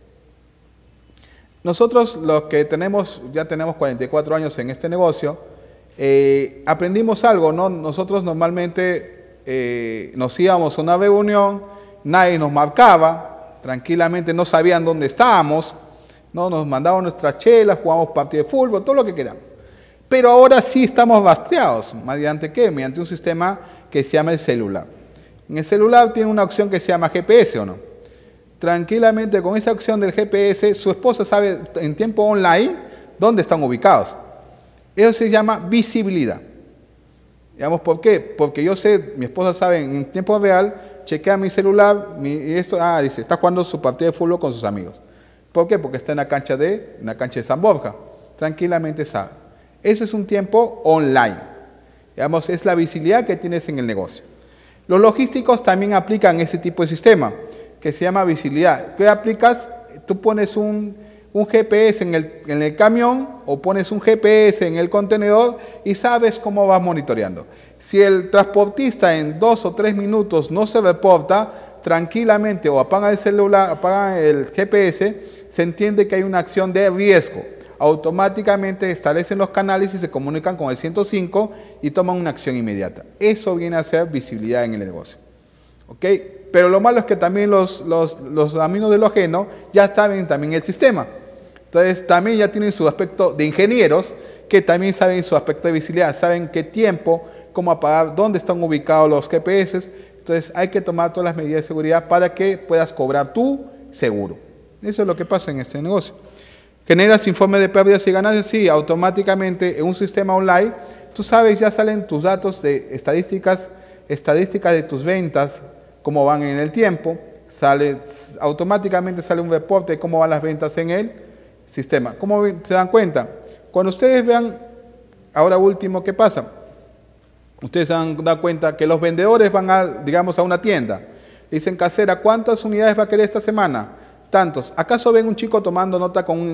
Nosotros los que ya tenemos 44 años en este negocio, aprendimos algo, ¿no? Nosotros normalmente nos íbamos a una reunión, nadie nos marcaba, tranquilamente no sabían dónde estábamos, ¿no? Nos mandaban nuestras chelas, jugábamos partidos de fútbol, todo lo que queramos. Pero ahora sí estamos rastreados. ¿Mediante qué? Mediante un sistema que se llama el celular. En el celular tiene una opción que se llama GPS, ¿o no? Tranquilamente con esa opción del GPS, su esposa sabe en tiempo online dónde están ubicados. Eso se llama visibilidad. Digamos, ¿por qué? Porque yo sé, mi esposa sabe en tiempo real, chequea mi celular, dice, está jugando su partido de fútbol con sus amigos. ¿Por qué? Porque está en la cancha de San Borja. Tranquilamente sabe. Eso es un tiempo online. Digamos, es la visibilidad que tienes en el negocio. Los logísticos también aplican ese tipo de sistema, que se llama visibilidad. ¿Qué aplicas? Tú pones un GPS en el camión o pones un GPS en el contenedor y sabes cómo vas monitoreando. Si el transportista en 2 o 3 minutos no se reporta, tranquilamente o apaga el celular, apaga el GPS, se entiende que hay una acción de riesgo. Automáticamente establecen los canales y se comunican con el 105 y toman una acción inmediata. Eso viene a ser visibilidad en el negocio. ¿Ok? Pero lo malo es que también los amigos de lo ajeno ya saben también el sistema. Entonces también ya tienen su aspecto de ingenieros que también saben su aspecto de visibilidad, saben qué tiempo, cómo apagar, dónde están ubicados los GPS. Entonces hay que tomar todas las medidas de seguridad para que puedas cobrar tu seguro. Eso es lo que pasa en este negocio. ¿Generas informe de pérdidas y ganancias? Sí, automáticamente en un sistema online, tú sabes, ya salen tus datos de estadísticas de tus ventas, cómo van en el tiempo, automáticamente sale un reporte de cómo van las ventas en el sistema. ¿Cómo se dan cuenta? Cuando ustedes vean, ahora último, ¿qué pasa? Ustedes se han dado cuenta que los vendedores van digamos, a una tienda. Dicen, casera, ¿cuántas unidades va a querer esta semana? Tantos. ¿Acaso ven un chico tomando nota con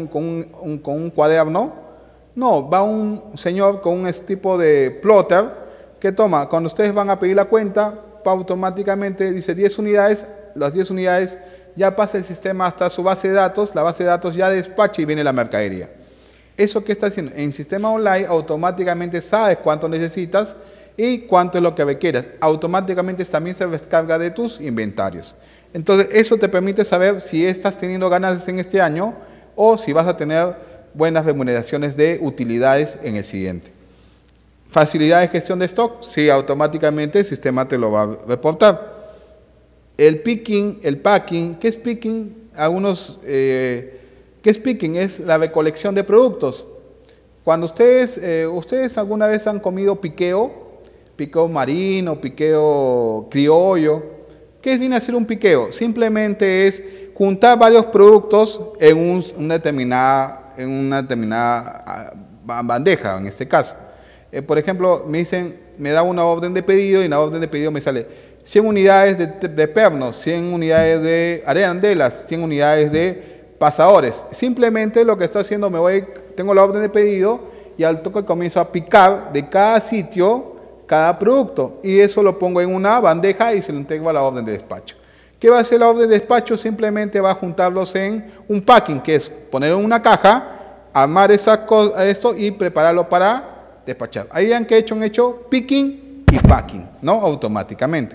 un cuaderno? No, va un señor con un tipo de plotter que toma. Cuando ustedes van a pedir la cuenta, automáticamente dice 10 unidades, las 10 unidades ya pasa el sistema hasta su base de datos, la base de datos ya despacha y viene la mercadería. ¿Eso qué está haciendo? En sistema online automáticamente sabes cuánto necesitas y cuánto es lo que requieres. Automáticamente también se descarga de tus inventarios. Entonces, eso te permite saber si estás teniendo ganancias en este año o si vas a tener buenas remuneraciones de utilidades en el siguiente. Facilidad de gestión de stock, sí, automáticamente el sistema te lo va a reportar. El picking, el packing, ¿qué es picking? ¿Qué es picking? Es la recolección de productos. Cuando ustedes alguna vez han comido piqueo marino, piqueo criollo, ¿qué viene a ser un piqueo? Simplemente es juntar varios productos en una determinada bandeja, en este caso. Por ejemplo, me da una orden de pedido y en la orden de pedido me sale 100 unidades de pernos, 100 unidades de arandelas, 100 unidades de pasadores. Simplemente lo que estoy haciendo, tengo la orden de pedido y al toque comienzo a picar de cada sitio cada producto y eso lo pongo en una bandeja y se lo entrego a la orden de despacho. ¿Qué va a hacer la orden de despacho? Simplemente va a juntarlos en un packing, que es poner en una caja, armar esto y prepararlo para despachar. Ahí han hecho picking y packing, ¿no? Automáticamente.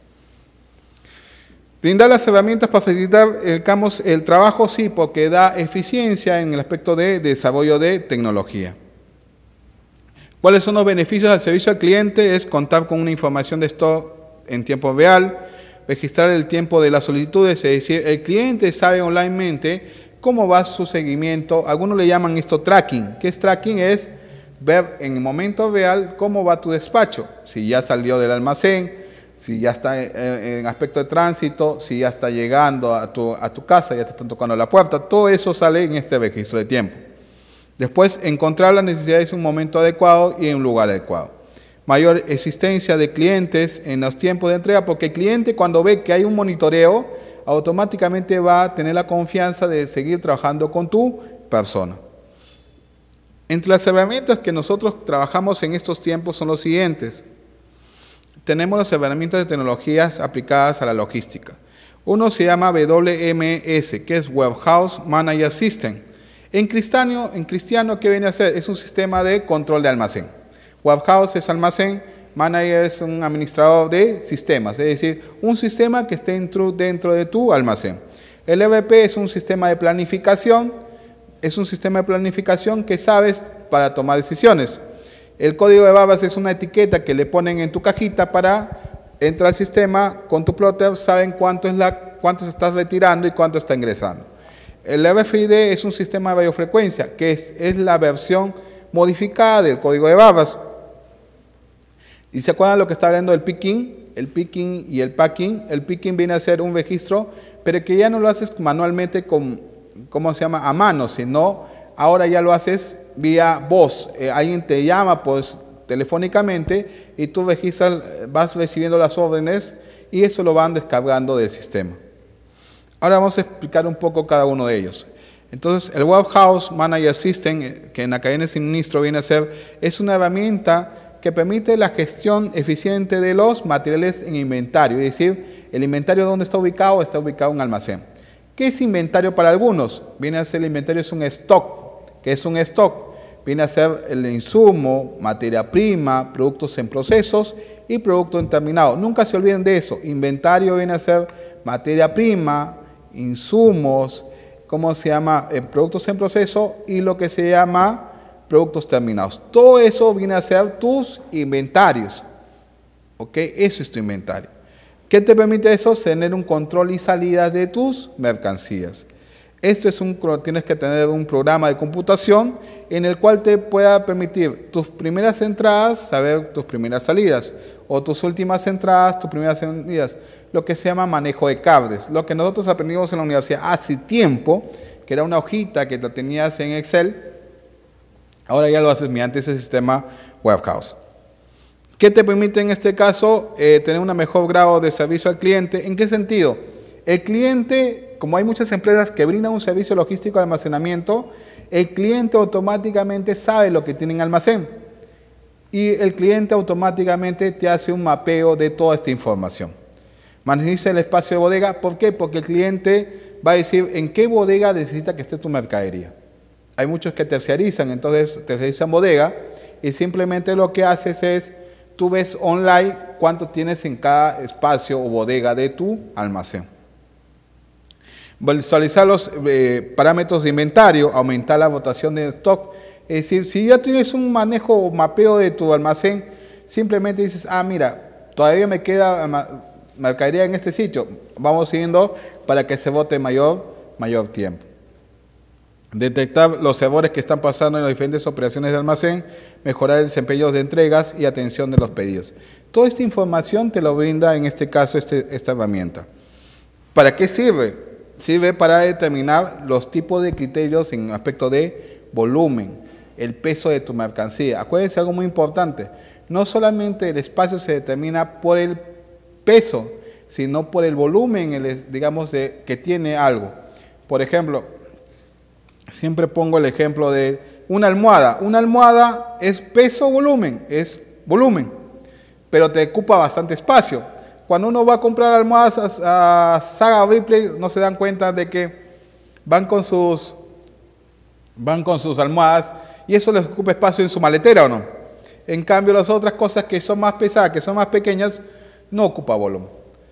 Brindar las herramientas para facilitar el trabajo, sí, porque da eficiencia en el aspecto de desarrollo de tecnología. ¿Cuáles son los beneficios del servicio al cliente? Es contar con una información de stock en tiempo real, registrar el tiempo de las solicitudes, es decir, el cliente sabe onlinemente cómo va su seguimiento. Algunos le llaman esto tracking. ¿Qué es tracking? Es ver en el momento real cómo va tu despacho, si ya salió del almacén, si ya está en aspecto de tránsito, si ya está llegando a tu casa, ya te están tocando la puerta. Todo eso sale en este registro de tiempo. Después, encontrar las necesidades en un momento adecuado y en un lugar adecuado. Mayor existencia de clientes en los tiempos de entrega, porque el cliente cuando ve que hay un monitoreo, automáticamente va a tener la confianza de seguir trabajando con tu persona. Entre las herramientas que nosotros trabajamos en estos tiempos son los siguientes. Tenemos las herramientas de tecnologías aplicadas a la logística. Uno se llama WMS, que es Warehouse Manager System. En cristiano, ¿qué viene a ser? Es un sistema de control de almacén. Warehouse es almacén, Manager es un administrador de sistemas, es decir, un sistema que esté dentro de tu almacén. El ERP es un sistema de planificación, que sabes para tomar decisiones. El código de barras es una etiqueta que le ponen en tu cajita para entrar al sistema, con tu plotter saben cuánto se está retirando y cuánto está ingresando. El RFID es un sistema de radiofrecuencia, que es la versión modificada del código de barras. ¿Y se acuerdan lo que está hablando del picking? El picking y el packing. El picking viene a ser un registro, pero que ya no lo haces manualmente a mano, sino ahora ya lo haces vía voz. Alguien te llama pues telefónicamente y tú registras, vas recibiendo las órdenes y eso lo van descargando del sistema. Ahora vamos a explicar un poco cada uno de ellos. Entonces, el Warehouse Manager System, que en la cadena de suministro viene a ser, es una herramienta que permite la gestión eficiente de los materiales en inventario. Es decir, el inventario donde está ubicado en un almacén. ¿Qué es inventario para algunos? Viene a ser el inventario, es un stock. ¿Qué es un stock? Viene a ser el insumo, materia prima, productos en procesos y productos en terminado. Nunca se olviden de eso. Inventario viene a ser materia prima, insumos, productos en proceso y lo que se llama productos terminados. Todo eso viene a ser tus inventarios. ¿Ok? Eso es tu inventario. ¿Qué te permite eso? Tener un control y salida de tus mercancías. Tienes que tener un programa de computación en el cual te pueda permitir tus primeras entradas, saber tus primeras salidas, o tus últimas entradas, tus primeras salidas, lo que se llama manejo de cables. Lo que nosotros aprendimos en la universidad hace tiempo, que era una hojita que la tenías en Excel, ahora ya lo haces mediante ese sistema Warehouse. ¿Qué te permite en este caso tener un mejor grado de servicio al cliente? ¿En qué sentido? El cliente, como hay muchas empresas que brindan un servicio logístico de almacenamiento, el cliente automáticamente sabe lo que tiene en almacén y el cliente automáticamente te hace un mapeo de toda esta información. Maneja el espacio de bodega. ¿Por qué? Porque el cliente va a decir en qué bodega necesita que esté tu mercadería. Hay muchos que terciarizan, entonces terciarizan bodega y simplemente lo que haces es, tú ves online cuánto tienes en cada espacio o bodega de tu almacén. Visualizar los parámetros de inventario, aumentar la rotación de stock. Es decir, si ya tienes un manejo o mapeo de tu almacén, simplemente dices, mira, todavía me queda mercadería en este sitio. Vamos siguiendo para que se bote mayor tiempo. Detectar los errores que están pasando en las diferentes operaciones de almacén, mejorar el desempeño de entregas y atención de los pedidos. Toda esta información te lo brinda en este caso esta herramienta. ¿Para qué sirve? Sirve para determinar los tipos de criterios en aspecto de volumen, el peso de tu mercancía. Acuérdense algo muy importante, no solamente el espacio se determina por el peso, sino por el volumen, que tiene algo. Por ejemplo, siempre pongo el ejemplo de una almohada. Una almohada es peso, volumen, pero te ocupa bastante espacio. Cuando uno va a comprar almohadas a Saga Ripley, no se dan cuenta de que van con sus almohadas y eso les ocupa espacio en su maletera, ¿o no? En cambio, las otras cosas que son más pesadas, que son más pequeñas, no ocupa volumen.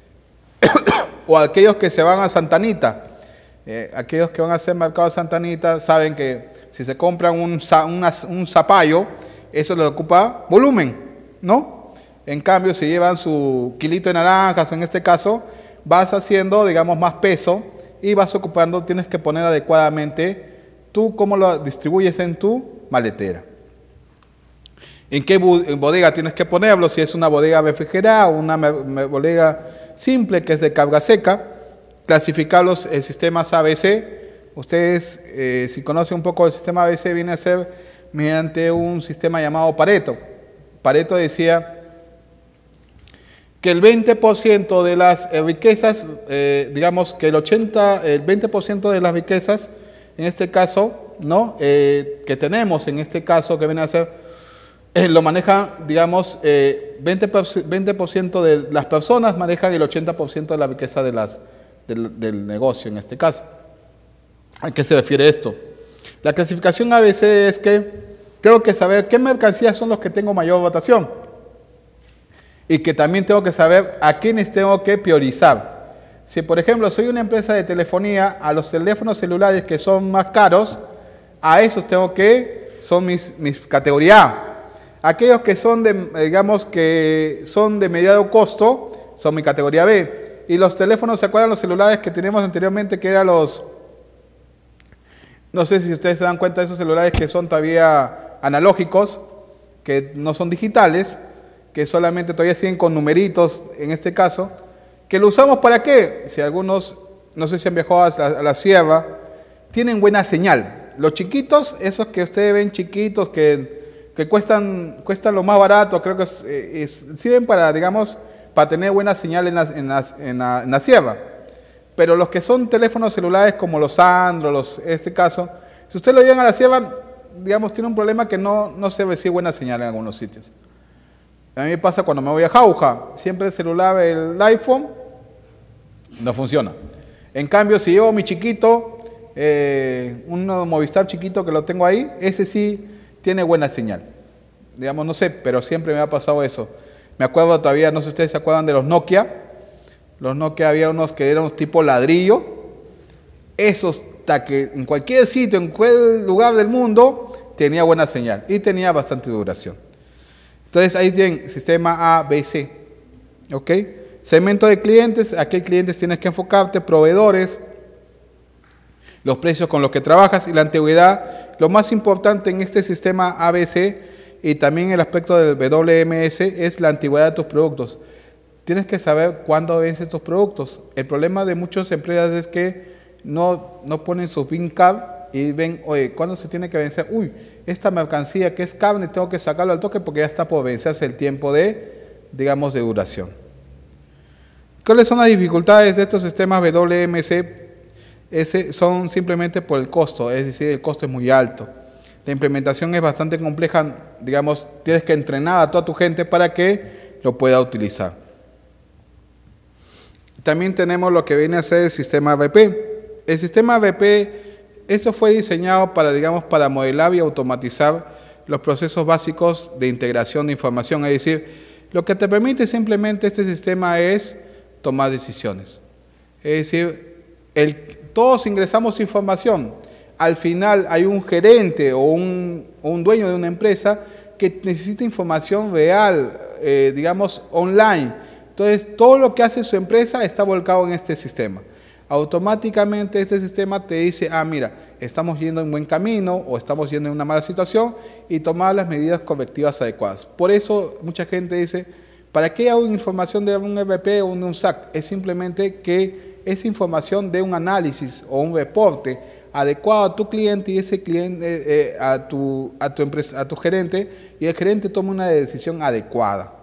O aquellos que se van a Santa Anita, aquellos que van a hacer mercado de Santa Anita saben que si se compran un zapallo, eso le ocupa volumen, ¿no? En cambio, si llevan su kilito de naranjas, en este caso, vas haciendo, digamos, más peso y vas ocupando, tienes que poner adecuadamente tú cómo lo distribuyes en tu maletera. ¿En qué bodega tienes que ponerlo? Si es una bodega refrigerada o una bodega simple que es de carga seca, clasificarlos en sistemas ABC. Ustedes, si conocen un poco el sistema ABC, viene a ser mediante un sistema llamado Pareto. Pareto decía que el 20% de las riquezas, digamos que el 20% de las riquezas, en este caso, ¿no? Que tenemos en este caso, que viene a ser, lo maneja, digamos, 20% de las personas manejan el 80% de la riqueza del negocio en este caso. ¿A qué se refiere esto? La clasificación ABC es que tengo que saber qué mercancías son los que tengo mayor votación y que también tengo que saber a quiénes tengo que priorizar. Si, por ejemplo, soy una empresa de telefonía, a los teléfonos celulares que son más caros, a esos tengo que, son mis categoría A. Aquellos que son digamos que son de mediano costo, son mi categoría B. Y los teléfonos, ¿se acuerdan los celulares que teníamos anteriormente, que eran los... No sé si ustedes se dan cuenta de esos celulares que son todavía analógicos, que no son digitales, que solamente todavía siguen con numeritos, en este caso, que lo usamos ¿para qué? Si algunos, no sé si han viajado a la sierra, tienen buena señal. Los chiquitos, esos que ustedes ven chiquitos, que cuestan lo más barato, creo que sirven para, digamos, para tener buena señal en la sierra. Pero los que son teléfonos celulares como los Android, este caso, si ustedes lo llevan a la sierra, digamos, tiene un problema que no se recibe buena señal en algunos sitios. A mí me pasa cuando me voy a Jauja, siempre el celular, el iPhone, no funciona. En cambio, si llevo mi chiquito, un Movistar chiquito que lo tengo ahí, ese sí tiene buena señal. Digamos, no sé, pero siempre me ha pasado eso. Me acuerdo todavía, no sé si ustedes se acuerdan de los Nokia. Los Nokia había unos que eran tipo ladrillo. Esos, que en cualquier sitio, en cualquier lugar del mundo, tenía buena señal y tenía bastante duración. Entonces ahí tienen sistema A, B, C. ¿Ok? Segmento de clientes, a qué clientes tienes que enfocarte, proveedores, los precios con los que trabajas y la antigüedad. Lo más importante en este sistema ABC y también el aspecto del WMS es la antigüedad de tus productos. Tienes que saber cuándo vencen tus productos. El problema de muchas empresas es que no ponen su bin card y ven, oye, ¿cuándo se tiene que vencer? Uy, esta mercancía que es carne tengo que sacarlo al toque porque ya está por vencerse el tiempo digamos, de duración. ¿Cuáles son las dificultades de estos sistemas WMS? Son simplemente por el costo, es decir, el costo es muy alto. La implementación es bastante compleja, digamos, tienes que entrenar a toda tu gente para que lo pueda utilizar. También tenemos lo que viene a ser el sistema BP. El sistema BP, esto fue diseñado para, digamos, para modelar y automatizar los procesos básicos de integración de información, es decir, lo que te permite simplemente este sistema es tomar decisiones. Es decir, todos ingresamos información. Al final hay un gerente o un dueño de una empresa que necesita información real, digamos, online. Entonces, todo lo que hace su empresa está volcado en este sistema. Automáticamente este sistema te dice, mira, estamos yendo en buen camino o estamos yendo en una mala situación y tomar las medidas correctivas adecuadas. Por eso mucha gente dice, ¿para qué hago información de un ERP o de un SAC? Es simplemente que esa información de un análisis o un reporte adecuado a tu cliente y ese cliente a tu empresa, a tu gerente, y el gerente toma una decisión adecuada.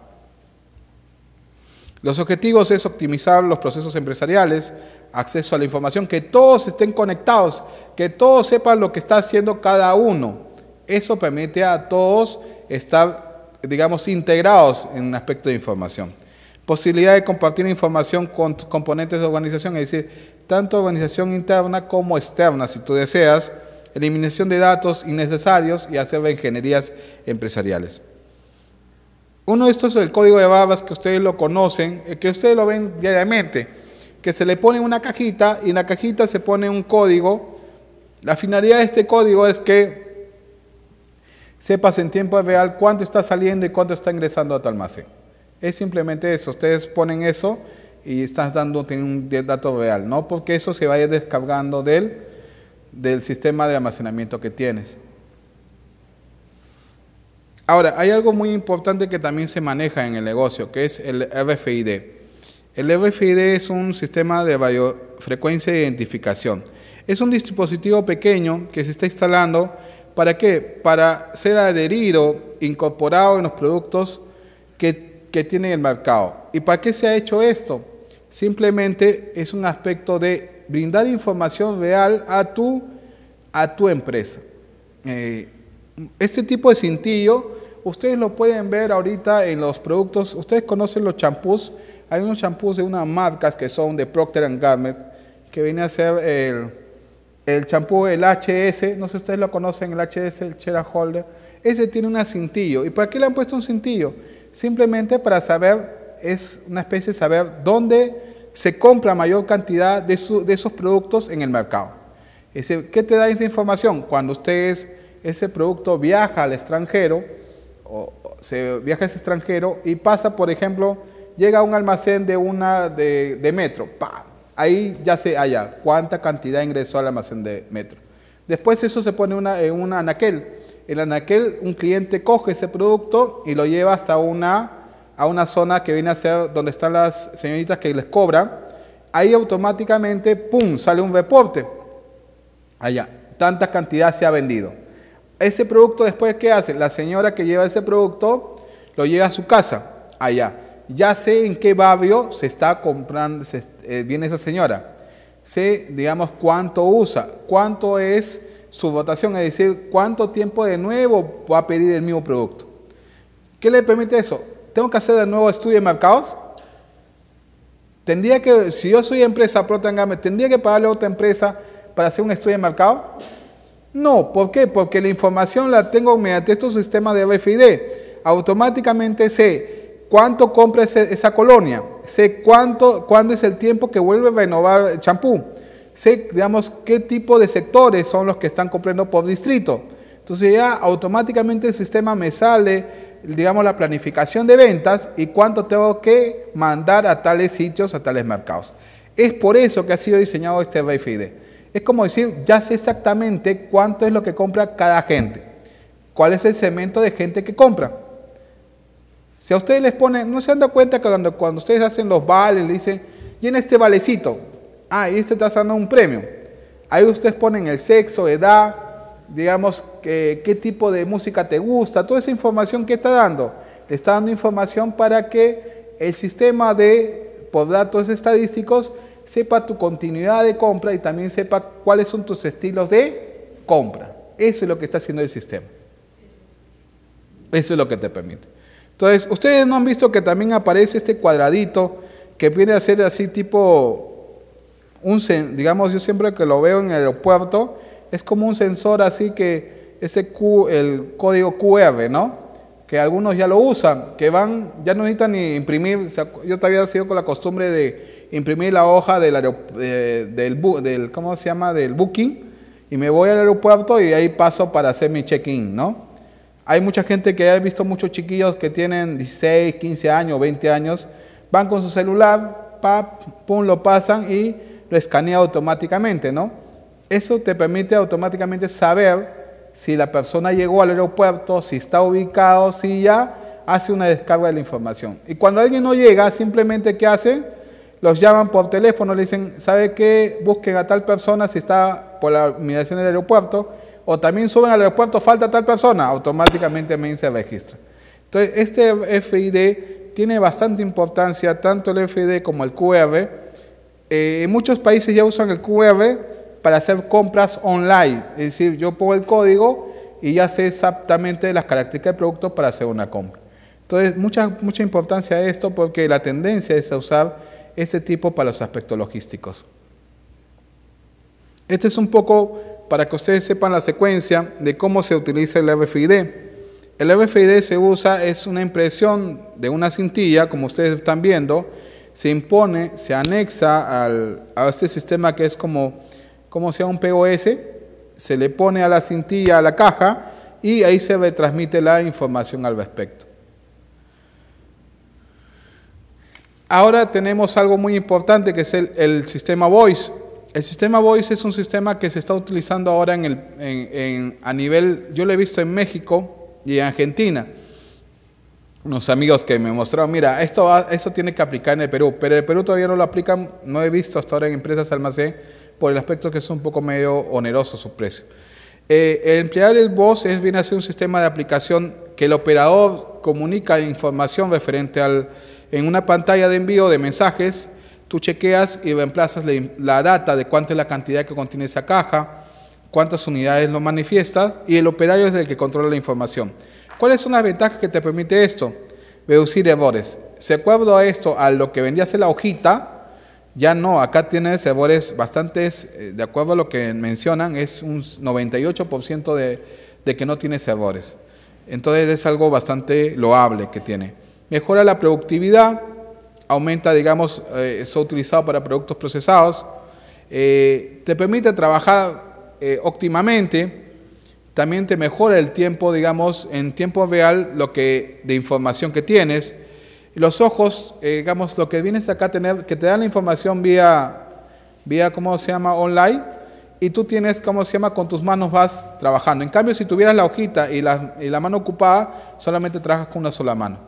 Los objetivos es optimizar los procesos empresariales, acceso a la información, que todos estén conectados, que todos sepan lo que está haciendo cada uno. Eso permite a todos estar, digamos, integrados en un aspecto de información. Posibilidad de compartir información con componentes de organización, es decir, tanto organización interna como externa, si tú deseas, eliminación de datos innecesarios y hacer ingenierías empresariales. Uno de estos es el código de barras, que ustedes lo conocen, que ustedes lo ven diariamente, que se le pone una cajita y en la cajita se pone un código. La finalidad de este código es que sepas en tiempo real cuánto está saliendo y cuánto está ingresando a tu almacén. Es simplemente eso, ustedes ponen eso y estás dando un dato real, no porque eso se vaya descargando del sistema de almacenamiento que tienes. Ahora, hay algo muy importante que también se maneja en el negocio, que es el RFID. El RFID es un sistema de radiofrecuencia de identificación. Es un dispositivo pequeño que se está instalando, ¿para qué? Para ser adherido, incorporado en los productos que tiene el mercado. ¿Y para qué se ha hecho esto? Simplemente es un aspecto de brindar información real a tu empresa. Este tipo de cintillo, ustedes lo pueden ver ahorita en los productos. Ustedes conocen los champús. Hay unos champús de unas marcas que son de Procter & Gamble, que viene a ser el champú, el HS, no sé si ustedes lo conocen, el HS, el Chera Holder. Ese tiene un cintillo. ¿Y para qué le han puesto un cintillo? Simplemente para saber, es una especie de saber dónde se compra mayor cantidad de esos productos en el mercado. ¿Qué te da esa información? Cuando ese producto viaja al extranjero, viaja a ese extranjero y pasa, por ejemplo, llega a un almacén de Metro, ¡pam! Ahí ya se halla cuánta cantidad ingresó al almacén de Metro. Después eso se pone en un anaquel. El anaquel, un cliente coge ese producto y lo lleva hasta a una zona que viene a ser donde están las señoritas que les cobran. Ahí automáticamente, ¡pum!, sale un reporte. Allá, tanta cantidad se ha vendido. Ese producto después, ¿qué hace? La señora que lleva ese producto lo lleva a su casa, allá. Ya sé en qué barrio se está comprando, viene esa señora. Sé, digamos, cuánto usa, cuánto es su votación, es decir, cuánto tiempo de nuevo va a pedir el mismo producto. ¿Qué le permite eso? ¿Tengo que hacer de nuevo estudio de mercados? Si yo soy empresa Procter & Gamble, ¿tendría que pagarle a otra empresa para hacer un estudio de mercado? No, ¿por qué? Porque la información la tengo mediante estos sistemas de RFID. Automáticamente sé cuánto compra esa colonia, sé cuándo es el tiempo que vuelve a renovar el champú, sé, digamos, qué tipo de sectores son los que están comprando por distrito. Entonces ya automáticamente el sistema me sale, digamos, la planificación de ventas y cuánto tengo que mandar a tales sitios, a tales mercados. Es por eso que ha sido diseñado este RFID. Es como decir, ya sé exactamente cuánto es lo que compra cada gente, cuál es el segmento de gente que compra. Si a ustedes les ponen, ¿no se han dado cuenta que cuando ustedes hacen los vales, le dicen, llena este valecito, y este está dando un premio? Ahí ustedes ponen el sexo, edad, digamos, qué tipo de música te gusta, toda esa información que está dando. Te está dando información para que el sistema por datos estadísticos sepa tu continuidad de compra y también sepa cuáles son tus estilos de compra. Eso es lo que está haciendo el sistema. Eso es lo que te permite. Entonces, ustedes no han visto que también aparece este cuadradito que viene a ser así tipo, digamos, yo siempre que lo veo en el aeropuerto, es como un sensor así que el código QR, ¿no? Que algunos ya lo usan, que ya no necesitan ni imprimir. Yo todavía sigo con la costumbre de imprimir la hoja ¿cómo se llama? Del booking, y me voy al aeropuerto y ahí paso para hacer mi check-in, ¿no? Hay mucha gente que he visto, muchos chiquillos que tienen 16, 15 años, 20 años, van con su celular, pum, lo pasan y lo escanea automáticamente, ¿no? Eso te permite automáticamente saber si la persona llegó al aeropuerto, si está ubicado, si ya hace una descarga de la información. Y cuando alguien no llega, simplemente ¿qué hacen? Los llaman por teléfono, le dicen, ¿sabe qué? Busquen a tal persona si está por la migración del aeropuerto, o también suben al aeropuerto, falta tal persona, automáticamente se registra. Entonces, este RFID tiene bastante importancia, tanto el RFID como el QR. En muchos países ya usan el QR para hacer compras online, es decir, yo pongo el código y ya sé exactamente las características del producto para hacer una compra. Entonces, mucha importancia a esto porque la tendencia es a usar este tipo para los aspectos logísticos. Este es un poco para que ustedes sepan la secuencia de cómo se utiliza el RFID. El RFID se usa, es una impresión de una cintilla, como ustedes están viendo, se impone, se anexa a este sistema que es como sea un POS, se le pone a la cintilla, a la caja, y ahí se retransmite la información al respecto. Ahora tenemos algo muy importante que es el sistema Voice. El sistema Voice es un sistema que se está utilizando ahora a nivel, yo lo he visto en México y en Argentina. Unos amigos que me mostraron, mira, esto tiene que aplicar en el Perú, pero en el Perú todavía no lo aplican, no he visto hasta ahora en empresas almacén, por el aspecto que es un poco medio oneroso su precio. Emplear el Voice viene a ser un sistema de aplicación que el operador comunica información referente en una pantalla de envío de mensajes. Tú chequeas y reemplazas la data de cuánta es la cantidad que contiene esa caja, cuántas unidades lo manifiesta, y el operario es el que controla la información. ¿Cuáles son las ventajas que te permite esto? Reducir errores. Si acuerdo a esto, a lo que vendría a ser la hojita, ya no, acá tienes errores bastantes, de acuerdo a lo que mencionan, es un 98% de que no tienes errores. Entonces es algo bastante loable que tiene. Mejora la productividad, aumenta, digamos, es utilizado para productos procesados, te permite trabajar óptimamente, también te mejora el tiempo, digamos, en tiempo real de información que tienes. Los ojos, digamos, lo que vienes acá a tener, que te dan la información vía, ¿cómo se llama?, online, y tú tienes, ¿cómo se llama?, con tus manos vas trabajando. En cambio, si tuvieras la hojita y la mano ocupada, solamente trabajas con una sola mano.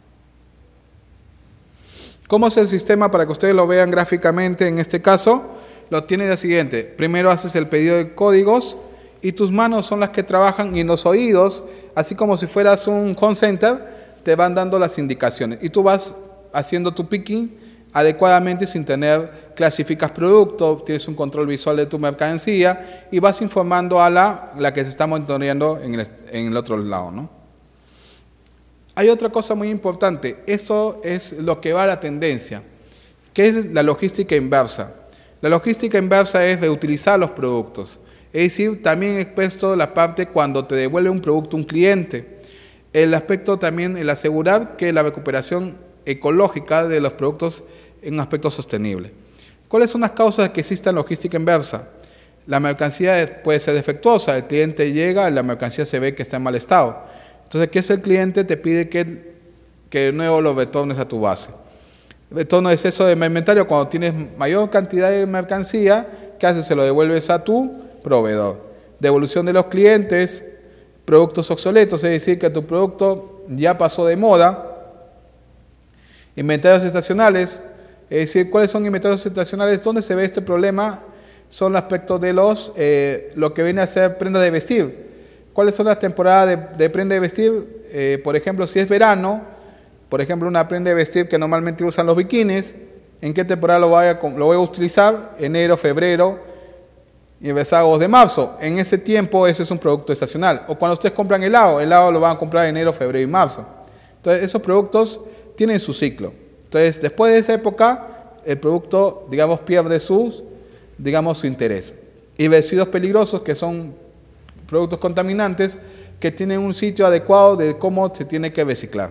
¿Cómo es el sistema? Para que ustedes lo vean gráficamente, en este caso, lo tiene de siguiente. Primero haces el pedido de códigos y tus manos son las que trabajan, y en los oídos, así como si fueras un call center, te van dando las indicaciones. Y tú vas haciendo tu picking adecuadamente sin clasificas productos, tienes un control visual de tu mercancía y vas informando a la que se está monitoreando en el otro lado, ¿no? Hay otra cosa muy importante, esto es lo que va a la tendencia, que es la logística inversa. La logística inversa es reutilizar los productos, es decir, también he expuesto la parte cuando te devuelve un producto un cliente, el aspecto también, el asegurar que la recuperación ecológica de los productos en un aspecto sostenible. ¿Cuáles son las causas de que exista logística inversa? La mercancía puede ser defectuosa, el cliente llega, la mercancía se ve que está en mal estado. Entonces, ¿qué es el cliente? Te pide que de nuevo lo retornes a tu base. Retorno de exceso de inventario, cuando tienes mayor cantidad de mercancía, ¿qué haces? Se lo devuelves a tu proveedor. Devolución de los clientes, productos obsoletos, es decir, que tu producto ya pasó de moda. Inventarios estacionales, es decir, ¿cuáles son inventarios estacionales? ¿Dónde se ve este problema? Son los aspectos de lo que viene a ser prenda de vestir. ¿Cuáles son las temporadas de prenda de vestir? Por ejemplo, si es verano, por ejemplo, una prenda de vestir que normalmente usan los bikinis, ¿en qué temporada lo voy a utilizar? Enero, febrero y rezagos de marzo. En ese tiempo, ese es un producto estacional. O cuando ustedes compran helado lo van a comprar en enero, febrero y marzo. Entonces, esos productos tienen su ciclo. Entonces, después de esa época, el producto, digamos, pierde su interés. Y residuos peligrosos, que son productos contaminantes, que tienen un sitio adecuado de cómo se tiene que reciclar.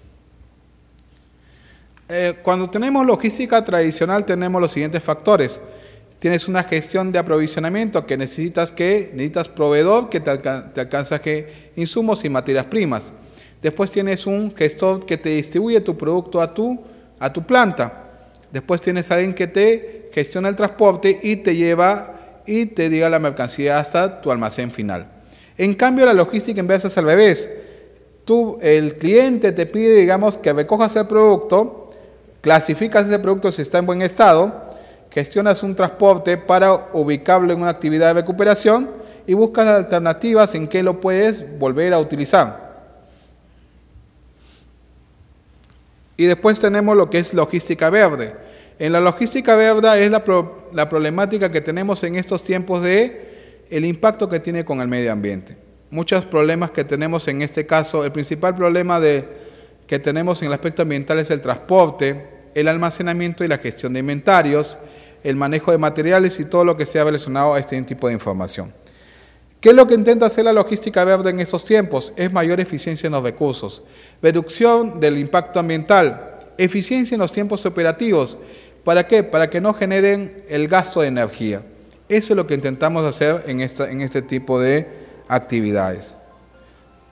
Cuando tenemos logística tradicional, tenemos los siguientes factores. Tienes una gestión de aprovisionamiento que necesitas proveedor que te alcanza insumos y materias primas. Después tienes un gestor que te distribuye tu producto a tu planta. Después tienes alguien que te gestiona el transporte y te lleva y te diga la mercancía hasta tu almacén final. En cambio, la logística inversa es al revés. El cliente te pide, digamos, que recojas el producto, clasificas ese producto si está en buen estado, gestionas un transporte para ubicarlo en una actividad de recuperación y buscas alternativas en que lo puedes volver a utilizar. Y después tenemos lo que es logística verde. En la logística verde es la problemática que tenemos en estos tiempos el impacto que tiene con el medio ambiente. Muchos problemas que tenemos en este caso, el principal problema que tenemos en el aspecto ambiental es el transporte, el almacenamiento y la gestión de inventarios, el manejo de materiales y todo lo que sea relacionado a este tipo de información. ¿Qué es lo que intenta hacer la logística verde en estos tiempos? Es mayor eficiencia en los recursos, reducción del impacto ambiental, eficiencia en los tiempos operativos. ¿Para qué? Para que no generen el gasto de energía. Eso es lo que intentamos hacer en este tipo de actividades.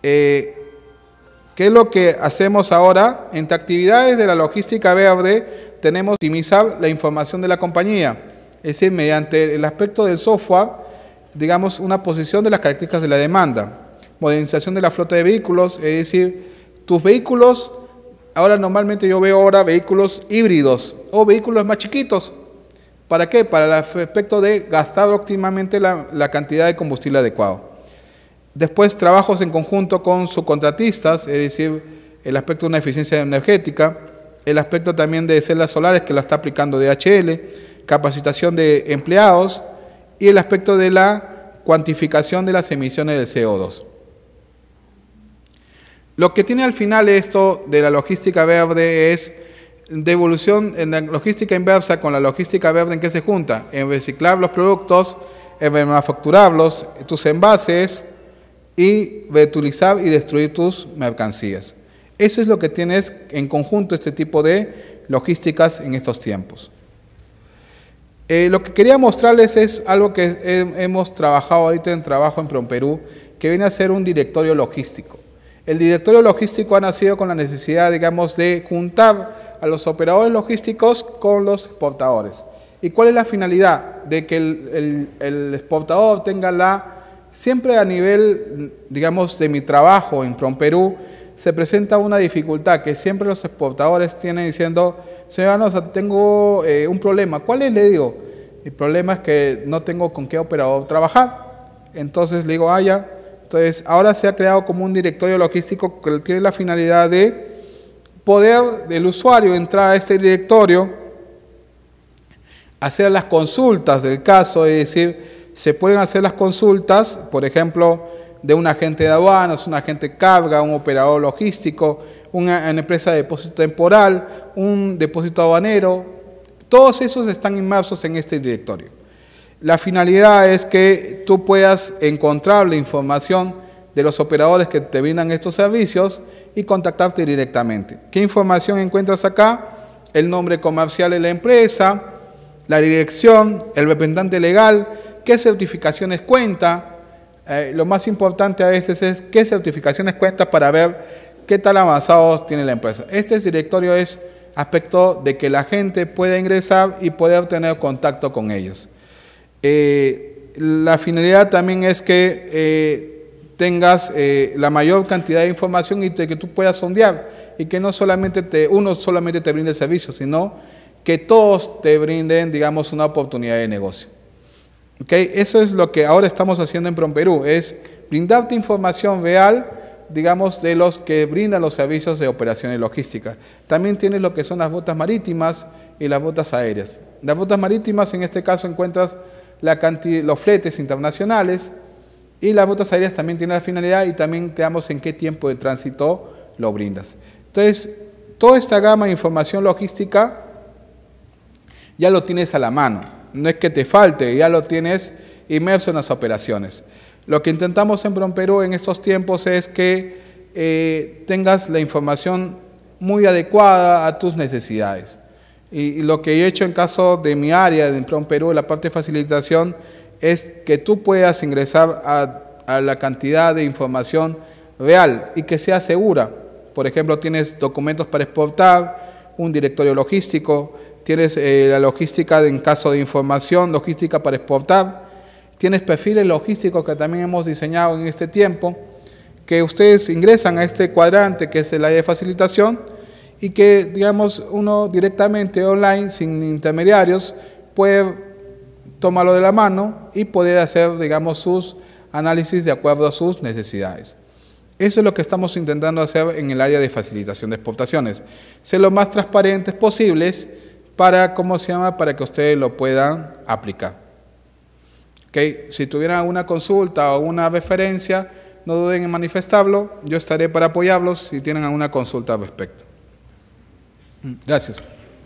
¿qué es lo que hacemos ahora? Entre actividades de la logística verde tenemos optimizar la información de la compañía, es decir, mediante el aspecto del software, digamos, una posición de las características de la demanda, modernización de la flota de vehículos, es decir, tus vehículos, ahora normalmente yo veo ahora vehículos híbridos o vehículos más chiquitos. ¿Para qué? Para el aspecto de gastar óptimamente la cantidad de combustible adecuado. Después, trabajos en conjunto con subcontratistas, es decir, el aspecto de una eficiencia energética, el aspecto también de celdas solares que lo está aplicando DHL, capacitación de empleados y el aspecto de la cuantificación de las emisiones del CO2. Lo que tiene al final esto de la logística verde es devolución en la logística inversa con la logística verde. ¿En qué se junta? En reciclar los productos, en remanufacturarlos, tus envases y reutilizar y destruir tus mercancías. Eso es lo que tienes en conjunto este tipo de logísticas en estos tiempos. Lo que quería mostrarles es algo que hemos trabajado ahorita en trabajo en PROMPERÚ, que viene a ser un directorio logístico. El directorio logístico ha nacido con la necesidad, digamos, de juntar a los operadores logísticos con los exportadores. ¿Y cuál es la finalidad? De que el exportador tenga siempre a nivel, digamos, de mi trabajo en PROMPERÚ, se presenta una dificultad que siempre los exportadores tienen diciendo, ciudadanos, tengo un problema. ¿Cuál es? Le digo, el problema es que no tengo con qué operador trabajar. Entonces le digo, ya. Entonces, ahora se ha creado como un directorio logístico que tiene la finalidad de poder el usuario entrar a este directorio, hacer las consultas del caso, es decir, se pueden hacer las consultas, por ejemplo, de un agente de aduanas, un agente de carga, un operador logístico, una empresa de depósito temporal, un depósito aduanero, todos esos están inmersos en este directorio. La finalidad es que tú puedas encontrar la información de los operadores que te brindan estos servicios y contactarte directamente. ¿Qué información encuentras acá? El nombre comercial de la empresa, la dirección, el representante legal, qué certificaciones cuenta. Lo más importante a veces es qué certificaciones cuenta para ver qué tal avanzados tiene la empresa. Este directorio es aspecto de que la gente pueda ingresar y poder tener contacto con ellos. La finalidad también es que tengas la mayor cantidad de información y que tú puedas sondear y que no solamente uno solamente te brinde el servicio, sino que todos te brinden, digamos, una oportunidad de negocio. ¿Okay? Eso es lo que ahora estamos haciendo en PROMPERÚ, es brindarte información real, digamos, de los que brindan los servicios de operaciones logísticas. También tienes lo que son las rutas marítimas y las rutas aéreas. Las rutas marítimas, en este caso, encuentras los fletes internacionales, y las rutas aéreas también tienen la finalidad y también te damos en qué tiempo de tránsito lo brindas. Entonces, toda esta gama de información logística ya lo tienes a la mano. No es que te falte, ya lo tienes inmerso en las operaciones. Lo que intentamos en PROMPERÚ en estos tiempos es que tengas la información muy adecuada a tus necesidades. Y lo que he hecho en caso de mi área, en PROMPERÚ, la parte de facilitación, es que tú puedas ingresar a la cantidad de información real y que sea segura. Por ejemplo, tienes documentos para exportar, un directorio logístico, tienes la logística en caso de información, logística para exportar, tienes perfiles logísticos que también hemos diseñado en este tiempo, que ustedes ingresan a este cuadrante que es el área de facilitación y que, digamos, uno directamente online, sin intermediarios, puede tomarlo de la mano y poder hacer, digamos, sus análisis de acuerdo a sus necesidades. Eso es lo que estamos intentando hacer en el área de facilitación de exportaciones. Ser lo más transparentes posibles para, para que ustedes lo puedan aplicar. ¿Okay? Si tuvieran alguna consulta o alguna referencia, no duden en manifestarlo. Yo estaré para apoyarlos si tienen alguna consulta al respecto. Gracias.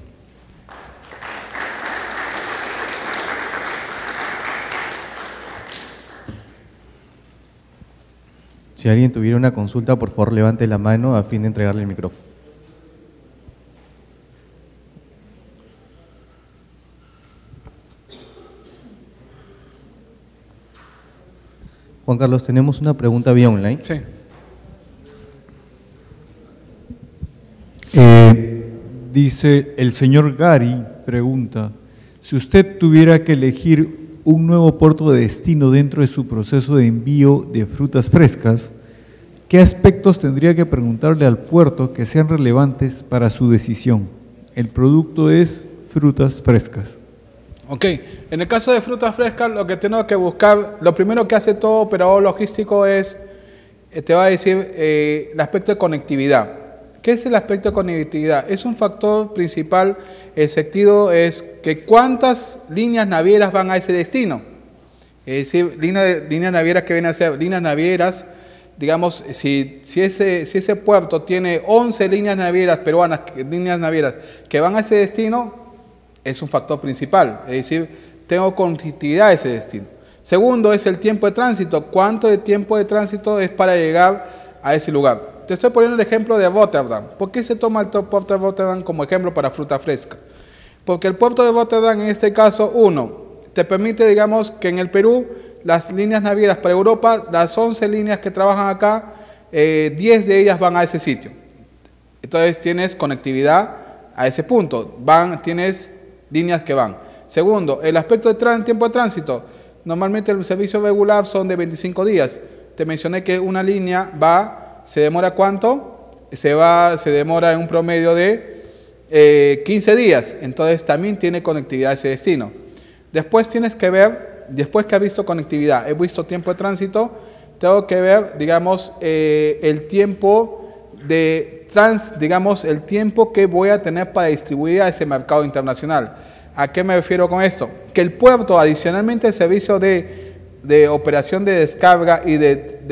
Si alguien tuviera una consulta, por favor levante la mano a fin de entregarle el micrófono. Juan Carlos, tenemos una pregunta vía online. Sí. Dice el señor Gary, pregunta, si usted tuviera que elegir un nuevo puerto de destino dentro de su proceso de envío de frutas frescas, ¿qué aspectos tendría que preguntarle al puerto que sean relevantes para su decisión? El producto es frutas frescas. Ok, en el caso de frutas frescas, lo que tengo que buscar, lo primero que hace todo operador logístico es, te va a decir, el aspecto de conectividad. ¿Qué es el aspecto de conectividad? Es un factor principal, el sentido es que cuántas líneas navieras van a ese destino. Es decir, líneas navieras que vienen a ser líneas navieras, digamos, si ese puerto tiene 11 líneas navieras peruanas, líneas navieras que van a ese destino, es un factor principal. Es decir, tengo conectividad a ese destino. Segundo es el tiempo de tránsito. ¿Cuánto de tiempo de tránsito es para llegar a ese lugar? Te estoy poniendo el ejemplo de Rotterdam. ¿Por qué se toma el puerto de Rotterdam como ejemplo para fruta fresca? Porque el puerto de Rotterdam, en este caso, te permite, digamos, que en el Perú, las líneas navieras para Europa, las 11 líneas que trabajan acá, 10 de ellas van a ese sitio. Entonces tienes conectividad a ese punto. Tienes líneas que van. Segundo, el aspecto de tiempo de tránsito. Normalmente el servicio regular son de 25 días. Te mencioné que una línea ¿se demora cuánto? Se demora en un promedio de 15 días. Entonces también tiene conectividad a ese destino. Después tienes que ver, después que has visto conectividad, he visto tiempo de tránsito, tengo que ver, digamos, el tiempo el tiempo que voy a tener para distribuir a ese mercado internacional. ¿A qué me refiero con esto? Que el puerto, adicionalmente al servicio de operación de descarga y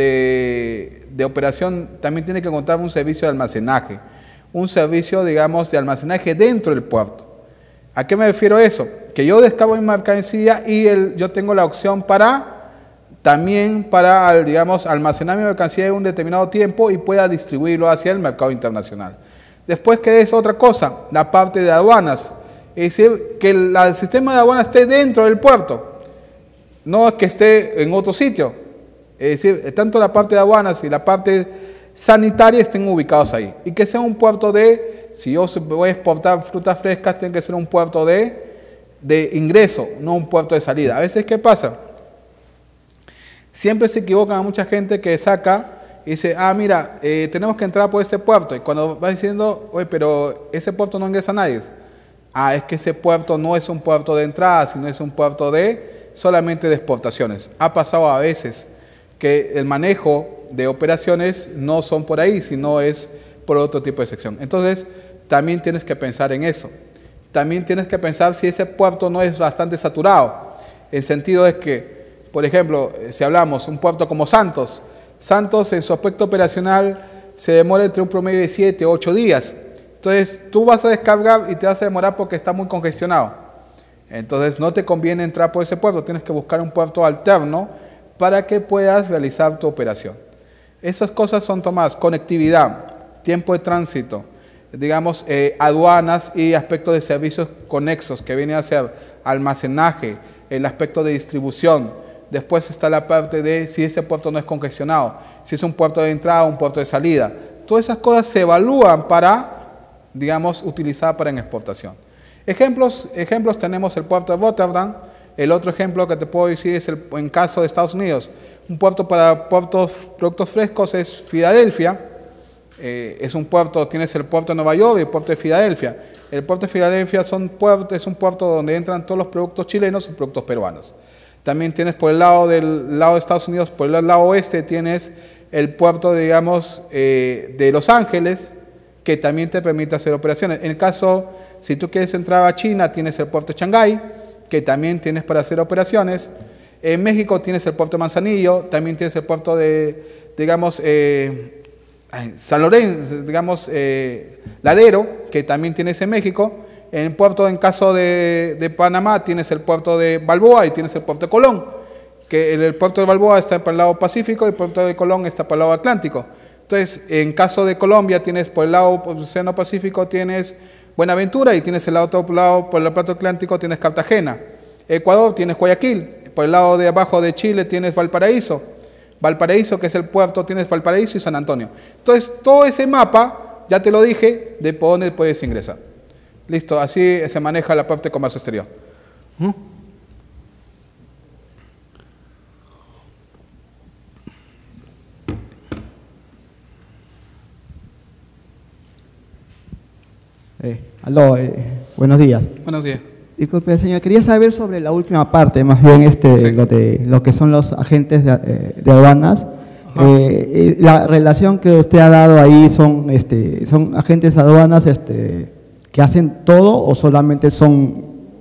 de operación, también tiene que contar un servicio de almacenaje. Un servicio, digamos, de almacenaje dentro del puerto. ¿A qué me refiero eso? Que yo descargo mi mercancía y yo tengo la opción también para, digamos, almacenar mi mercancía en un determinado tiempo y pueda distribuirlo hacia el mercado internacional. Después, ¿qué es otra cosa? La parte de aduanas. Es decir, que el sistema de aduanas esté dentro del puerto, no que esté en otro sitio. Es decir, tanto la parte de aduanas y la parte sanitaria estén ubicados ahí. Y que sea un puerto si yo voy a exportar frutas frescas, tiene que ser un puerto de ingreso, no un puerto de salida. A veces, ¿qué pasa? Siempre se equivocan a mucha gente que saca y dice, mira, tenemos que entrar por este puerto. Y cuando va diciendo, oye, pero ese puerto no ingresa a nadie. Es que ese puerto no es un puerto de entrada, sino es un puerto solamente de exportaciones. Ha pasado a veces que el manejo de operaciones no son por ahí, sino es por otro tipo de sección. Entonces, también tienes que pensar en eso. También tienes que pensar si ese puerto no es bastante saturado. El sentido es que, por ejemplo, si hablamos un puerto como Santos en su aspecto operacional se demora entre un promedio de 7 o 8 días. Entonces, tú vas a descargar y te vas a demorar porque está muy congestionado. Entonces, no te conviene entrar por ese puerto, tienes que buscar un puerto alterno para que puedas realizar tu operación. Esas cosas son tomadas: conectividad, tiempo de tránsito, digamos, aduanas y aspectos de servicios conexos que vienen a ser almacenaje, el aspecto de distribución. Después está la parte de si ese puerto no es congestionado, si es un puerto de entrada o un puerto de salida. Todas esas cosas se evalúan para, digamos, utilizar para en exportación. Ejemplos tenemos el puerto de Rotterdam. El otro ejemplo que te puedo decir es en caso de Estados Unidos. Un puerto para productos frescos es Filadelfia. Es un puerto, tienes el puerto de Nueva York y el puerto de Filadelfia. El puerto de Filadelfia es un puerto donde entran todos los productos chilenos y productos peruanos. También tienes por el lado de Estados Unidos, por el lado oeste, tienes el puerto, digamos, de Los Ángeles, que también te permite hacer operaciones. En el caso, si tú quieres entrar a China, tienes el puerto de Shanghái, que también tienes para hacer operaciones. En México tienes el puerto de Manzanillo, también tienes el puerto de, digamos, San Lorenzo, digamos, Ladero, que también tienes en México. En caso de Panamá tienes el puerto de Balboa y tienes el puerto de Colón, que el puerto de Balboa está para el lado Pacífico y el puerto de Colón está para el lado Atlántico. Entonces, en caso de Colombia tienes por el lado Océano Pacífico tienes Buenaventura y tienes el otro lado por el plato Atlántico tienes Cartagena. Ecuador tienes Guayaquil, por el lado de abajo de Chile tienes Valparaíso, que es el puerto, tienes Valparaíso y San Antonio. Entonces, todo ese mapa ya te lo dije, de por dónde puedes ingresar. Listo, así se maneja la parte de comercio exterior. Aló, buenos días. Buenos días. Disculpe, señor, quería saber sobre la última parte, más bien Sí. lo que son los agentes de aduanas. La relación que usted ha dado ahí son agentes de aduanas que hacen todo o solamente son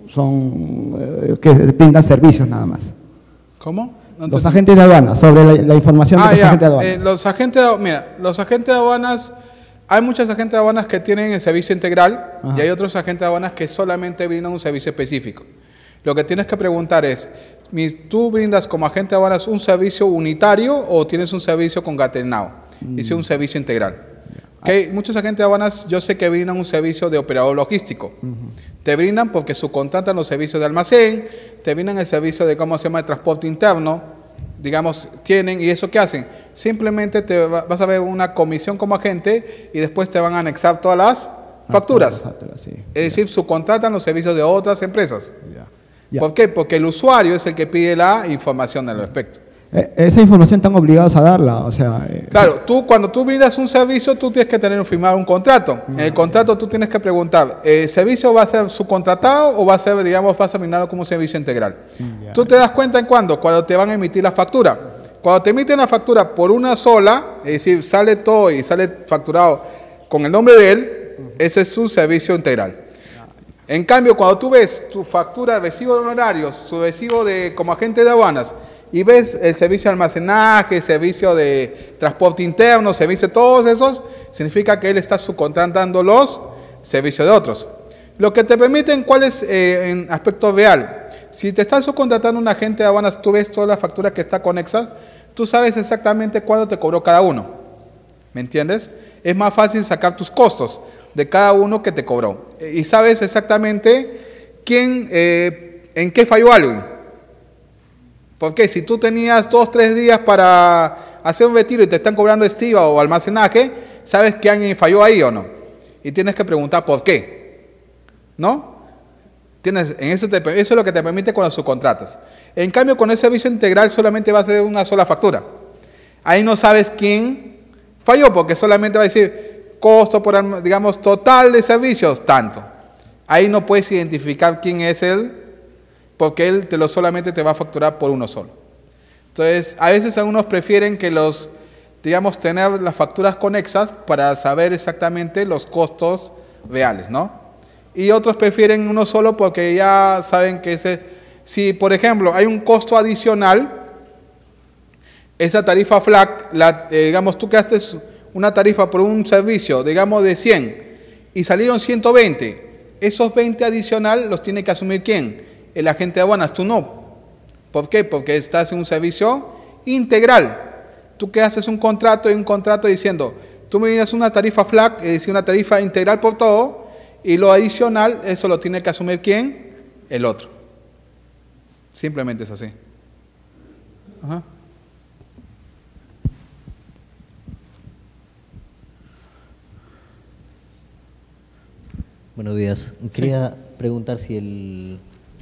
que brindan servicios nada más. ¿Cómo? No Los entendí. agentes de aduanas, sobre la información de los agentes de aduanas. Los agentes de aduanas, hay muchos agentes de aduanas que tienen el servicio integral. Ajá. Y hay otros agentes de aduanas que solamente brindan un servicio específico. Lo que tienes que preguntar es, ¿tú brindas como agente de aduanas un servicio unitario o tienes un servicio concatenado? Dice un servicio integral. Okay. Muchos agentes de aduanas yo sé que brindan un servicio de operador logístico. Te brindan porque subcontratan los servicios de almacén, te brindan el servicio de, ¿cómo se llama?, el transporte interno, digamos, tienen, ¿y eso qué hacen? Simplemente vas a ver una comisión como agente y después te van a anexar todas las facturas. Sí. Es decir, subcontratan los servicios de otras empresas. Ya. ¿Por qué? Porque el usuario es el que pide la información al respecto. Esa información están obligados a darla, o sea… Claro, cuando tú brindas un servicio, tú tienes que firmar un contrato. En el contrato tú tienes que preguntar, ¿el servicio va a ser subcontratado o va a ser, digamos, va a ser brindado como un servicio integral? Ya. ¿Tú te das cuenta en cuándo? Cuando te van a emitir la factura. Cuando te emiten la factura por una sola, es decir, sale todo y sale facturado con el nombre de él, ese es su servicio integral. En cambio, cuando tú ves tu factura de recibo de honorarios, su recibo como agente de aduanas, y ves el servicio de almacenaje, servicio de transporte interno, servicio de todos esos, significa que él está subcontratando los servicios de otros. Lo que te permiten, ¿cuál es en aspecto real? Si te están subcontratando un agente de aduanas, tú ves toda la factura que está conexa, tú sabes exactamente cuándo te cobró cada uno. ¿Me entiendes? Es más fácil sacar tus costos de cada uno que te cobró. Y sabes exactamente en qué falló algo. Porque si tú tenías 2 o 3 días para hacer un retiro y te están cobrando estiva o almacenaje, sabes que alguien falló ahí o no. Y tienes que preguntar por qué. ¿No? Eso es lo que te permite cuando subcontratas. En cambio, con el servicio integral solamente va a ser una sola factura. Ahí no sabes quién falló, porque solamente va a decir costo por, digamos, total de servicios, tanto. Ahí no puedes identificar quién es él, porque él solamente te va a facturar por uno solo. Entonces, a veces algunos prefieren que tener las facturas conexas para saber exactamente los costos reales, ¿no? Y otros prefieren uno solo porque ya saben que si por ejemplo hay un costo adicional, esa tarifa FLAC, digamos, tú quedaste una tarifa por un servicio, digamos, de 100 y salieron 120, esos 20 adicional los tiene que asumir ¿quién? El agente de aduanas, tú no. ¿Por qué? Porque estás en un servicio integral. Tú que haces un contrato diciendo, tú me vienes una tarifa FLAC, es decir, una tarifa integral por todo, y lo adicional, eso lo tiene que asumir ¿quién? El otro. Simplemente es así. Ajá. Buenos días. Quería preguntar si el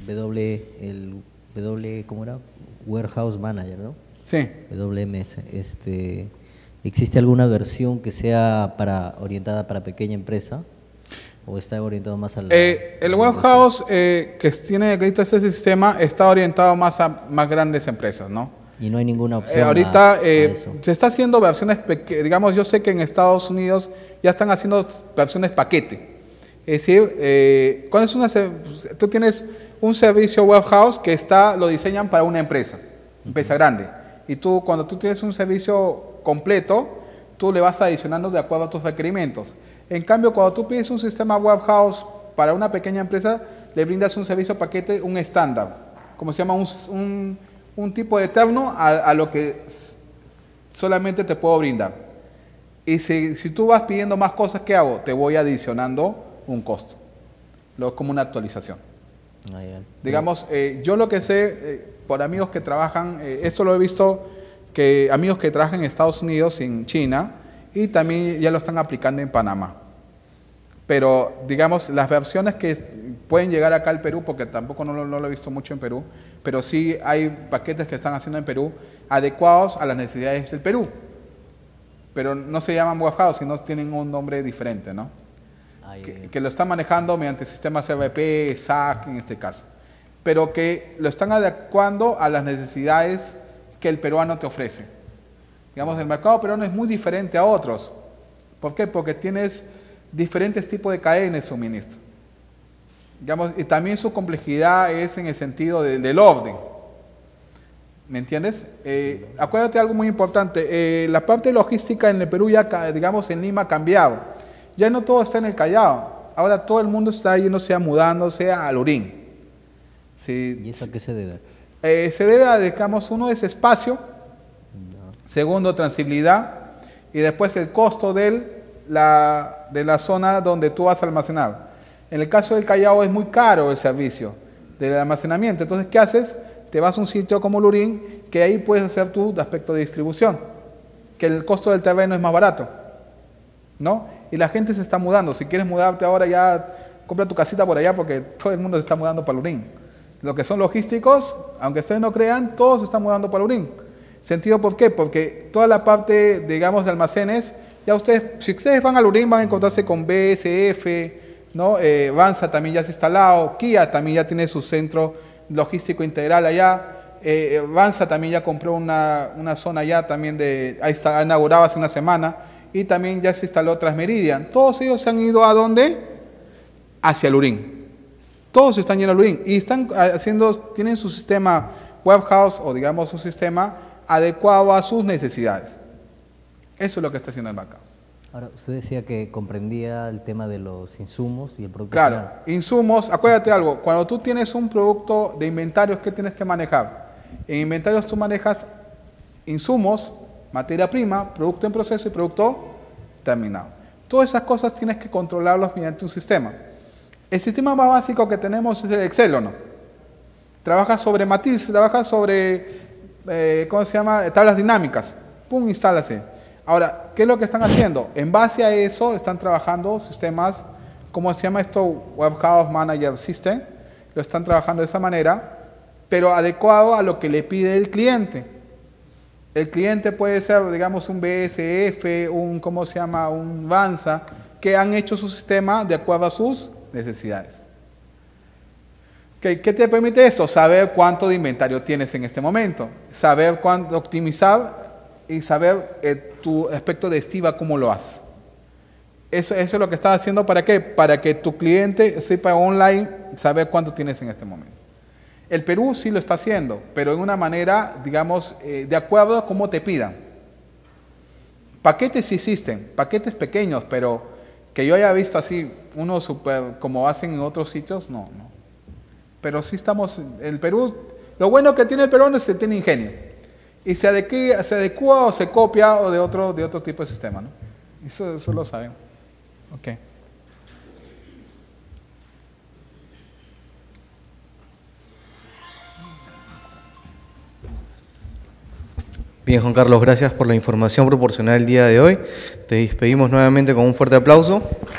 ¿cómo era? Warehouse Manager, ¿no? Sí. WMS. ¿Existe alguna versión que sea orientada para pequeña empresa? ¿O está orientado más al...? El warehouse que tiene ese sistema está orientado más a más grandes empresas, ¿no? Y no hay ninguna opción ahorita a eso. se está haciendo versiones, digamos, yo sé que en Estados Unidos ya están haciendo versiones paquete. Es decir, tú tienes un servicio warehouse que lo diseñan para una empresa grande. Y cuando tú tienes un servicio completo, tú le vas adicionando de acuerdo a tus requerimientos. En cambio, cuando tú pides un sistema warehouse para una pequeña empresa, le brindas un servicio paquete, un estándar, como se llama un tipo de terno a lo que solamente te puedo brindar. Y si tú vas pidiendo más cosas, ¿qué hago? Te voy adicionando un costo, como una actualización. Digamos, yo lo que sé, por amigos que trabajan, esto lo he visto, que amigos que trabajan en Estados Unidos y en China, y también ya lo están aplicando en Panamá. Pero, digamos, las versiones que pueden llegar acá al Perú, porque tampoco no lo he visto mucho en Perú, pero sí hay paquetes que están haciendo en Perú adecuados a las necesidades del Perú. Pero no se llaman web house, sino tienen un nombre diferente, ¿no? Que lo están manejando mediante sistemas CVP, SAC en este caso. Pero que lo están adecuando a las necesidades que el peruano te ofrece. Digamos, el mercado peruano es muy diferente a otros. ¿Por qué? Porque tienes diferentes tipos de cadenas de suministro. Digamos, y también su complejidad es en el sentido del orden. ¿Me entiendes? Acuérdate algo muy importante. La parte logística en el Perú ya, digamos, en Lima ha cambiado. Ya no todo está en el Callao. Ahora todo el mundo está yéndose, mudándose a Lurín. Sí, ¿Y eso a qué se debe? Se debe a, digamos, uno es espacio, segundo, transibilidad, y después el costo de la zona donde tú vas a almacenar. En el caso del Callao es muy caro el servicio del almacenamiento. Entonces, ¿qué haces? Te vas a un sitio como Lurín, que ahí puedes hacer tu aspecto de distribución, que el costo del terreno es más barato, ¿no? Y la gente se está mudando. Si quieres mudarte ahora, ya compra tu casita por allá, porque todo el mundo se está mudando para Lurín. Lo que son logísticos, aunque ustedes no crean, todos se están mudando para Lurín. ¿Sentido por qué? Porque toda la parte, digamos, de almacenes, ya ustedes, si ustedes van a Lurín, van a encontrarse con BSF, ¿no? Vansa también ya se ha instalado, Kia también ya tiene su centro logístico integral allá, Vansa también ya compró una zona allá también ahí está, inaugurado hace una semana, y también ya se instaló Transmeridian. Todos ellos se han ido ¿a dónde? Hacia Lurín. Todos están yendo a Lurín y están tienen su sistema warehouse o digamos su sistema adecuado a sus necesidades. Eso es lo que está haciendo el mercado. Ahora, usted decía que comprendía el tema de los insumos y el producto Claro, final. insumos, acuérdate algo, cuando tú tienes un producto de inventarios, ¿qué tienes que manejar? En inventarios tú manejas insumos, materia prima, producto en proceso y producto terminado. Todas esas cosas tienes que controlarlos mediante un sistema. El sistema más básico que tenemos es el Excel, ¿o no? Trabaja sobre matrices, trabaja sobre, ¿cómo se llama? Tablas dinámicas. Pum, instálase. Ahora, ¿qué es lo que están haciendo? En base a eso están trabajando sistemas, ¿cómo se llama esto? Warehouse Manager System. Lo están trabajando de esa manera, pero adecuado a lo que le pide el cliente. El cliente puede ser, digamos, un BSF, ¿cómo se llama? Un Vansa, que han hecho su sistema de acuerdo a sus necesidades. ¿Qué te permite eso? Saber cuánto de inventario tienes en este momento, saber cuánto optimizar y saber tu aspecto de estiva, cómo lo haces. Eso es lo que estás haciendo, ¿para qué? Para que tu cliente sepa online saber cuánto tienes en este momento. El Perú sí lo está haciendo, pero en una manera, digamos, de acuerdo a cómo te pidan. Paquetes sí existen, paquetes pequeños, pero que yo haya visto así, uno super, como hacen en otros sitios, no. Pero sí estamos, el Perú, lo bueno que tiene el Perú es que tiene ingenio. Y se adecua o se copia o de otro tipo de sistema, ¿no? Eso lo saben. Ok. Bien, Juan Carlos, gracias por la información proporcionada el día de hoy. Te despedimos nuevamente con un fuerte aplauso.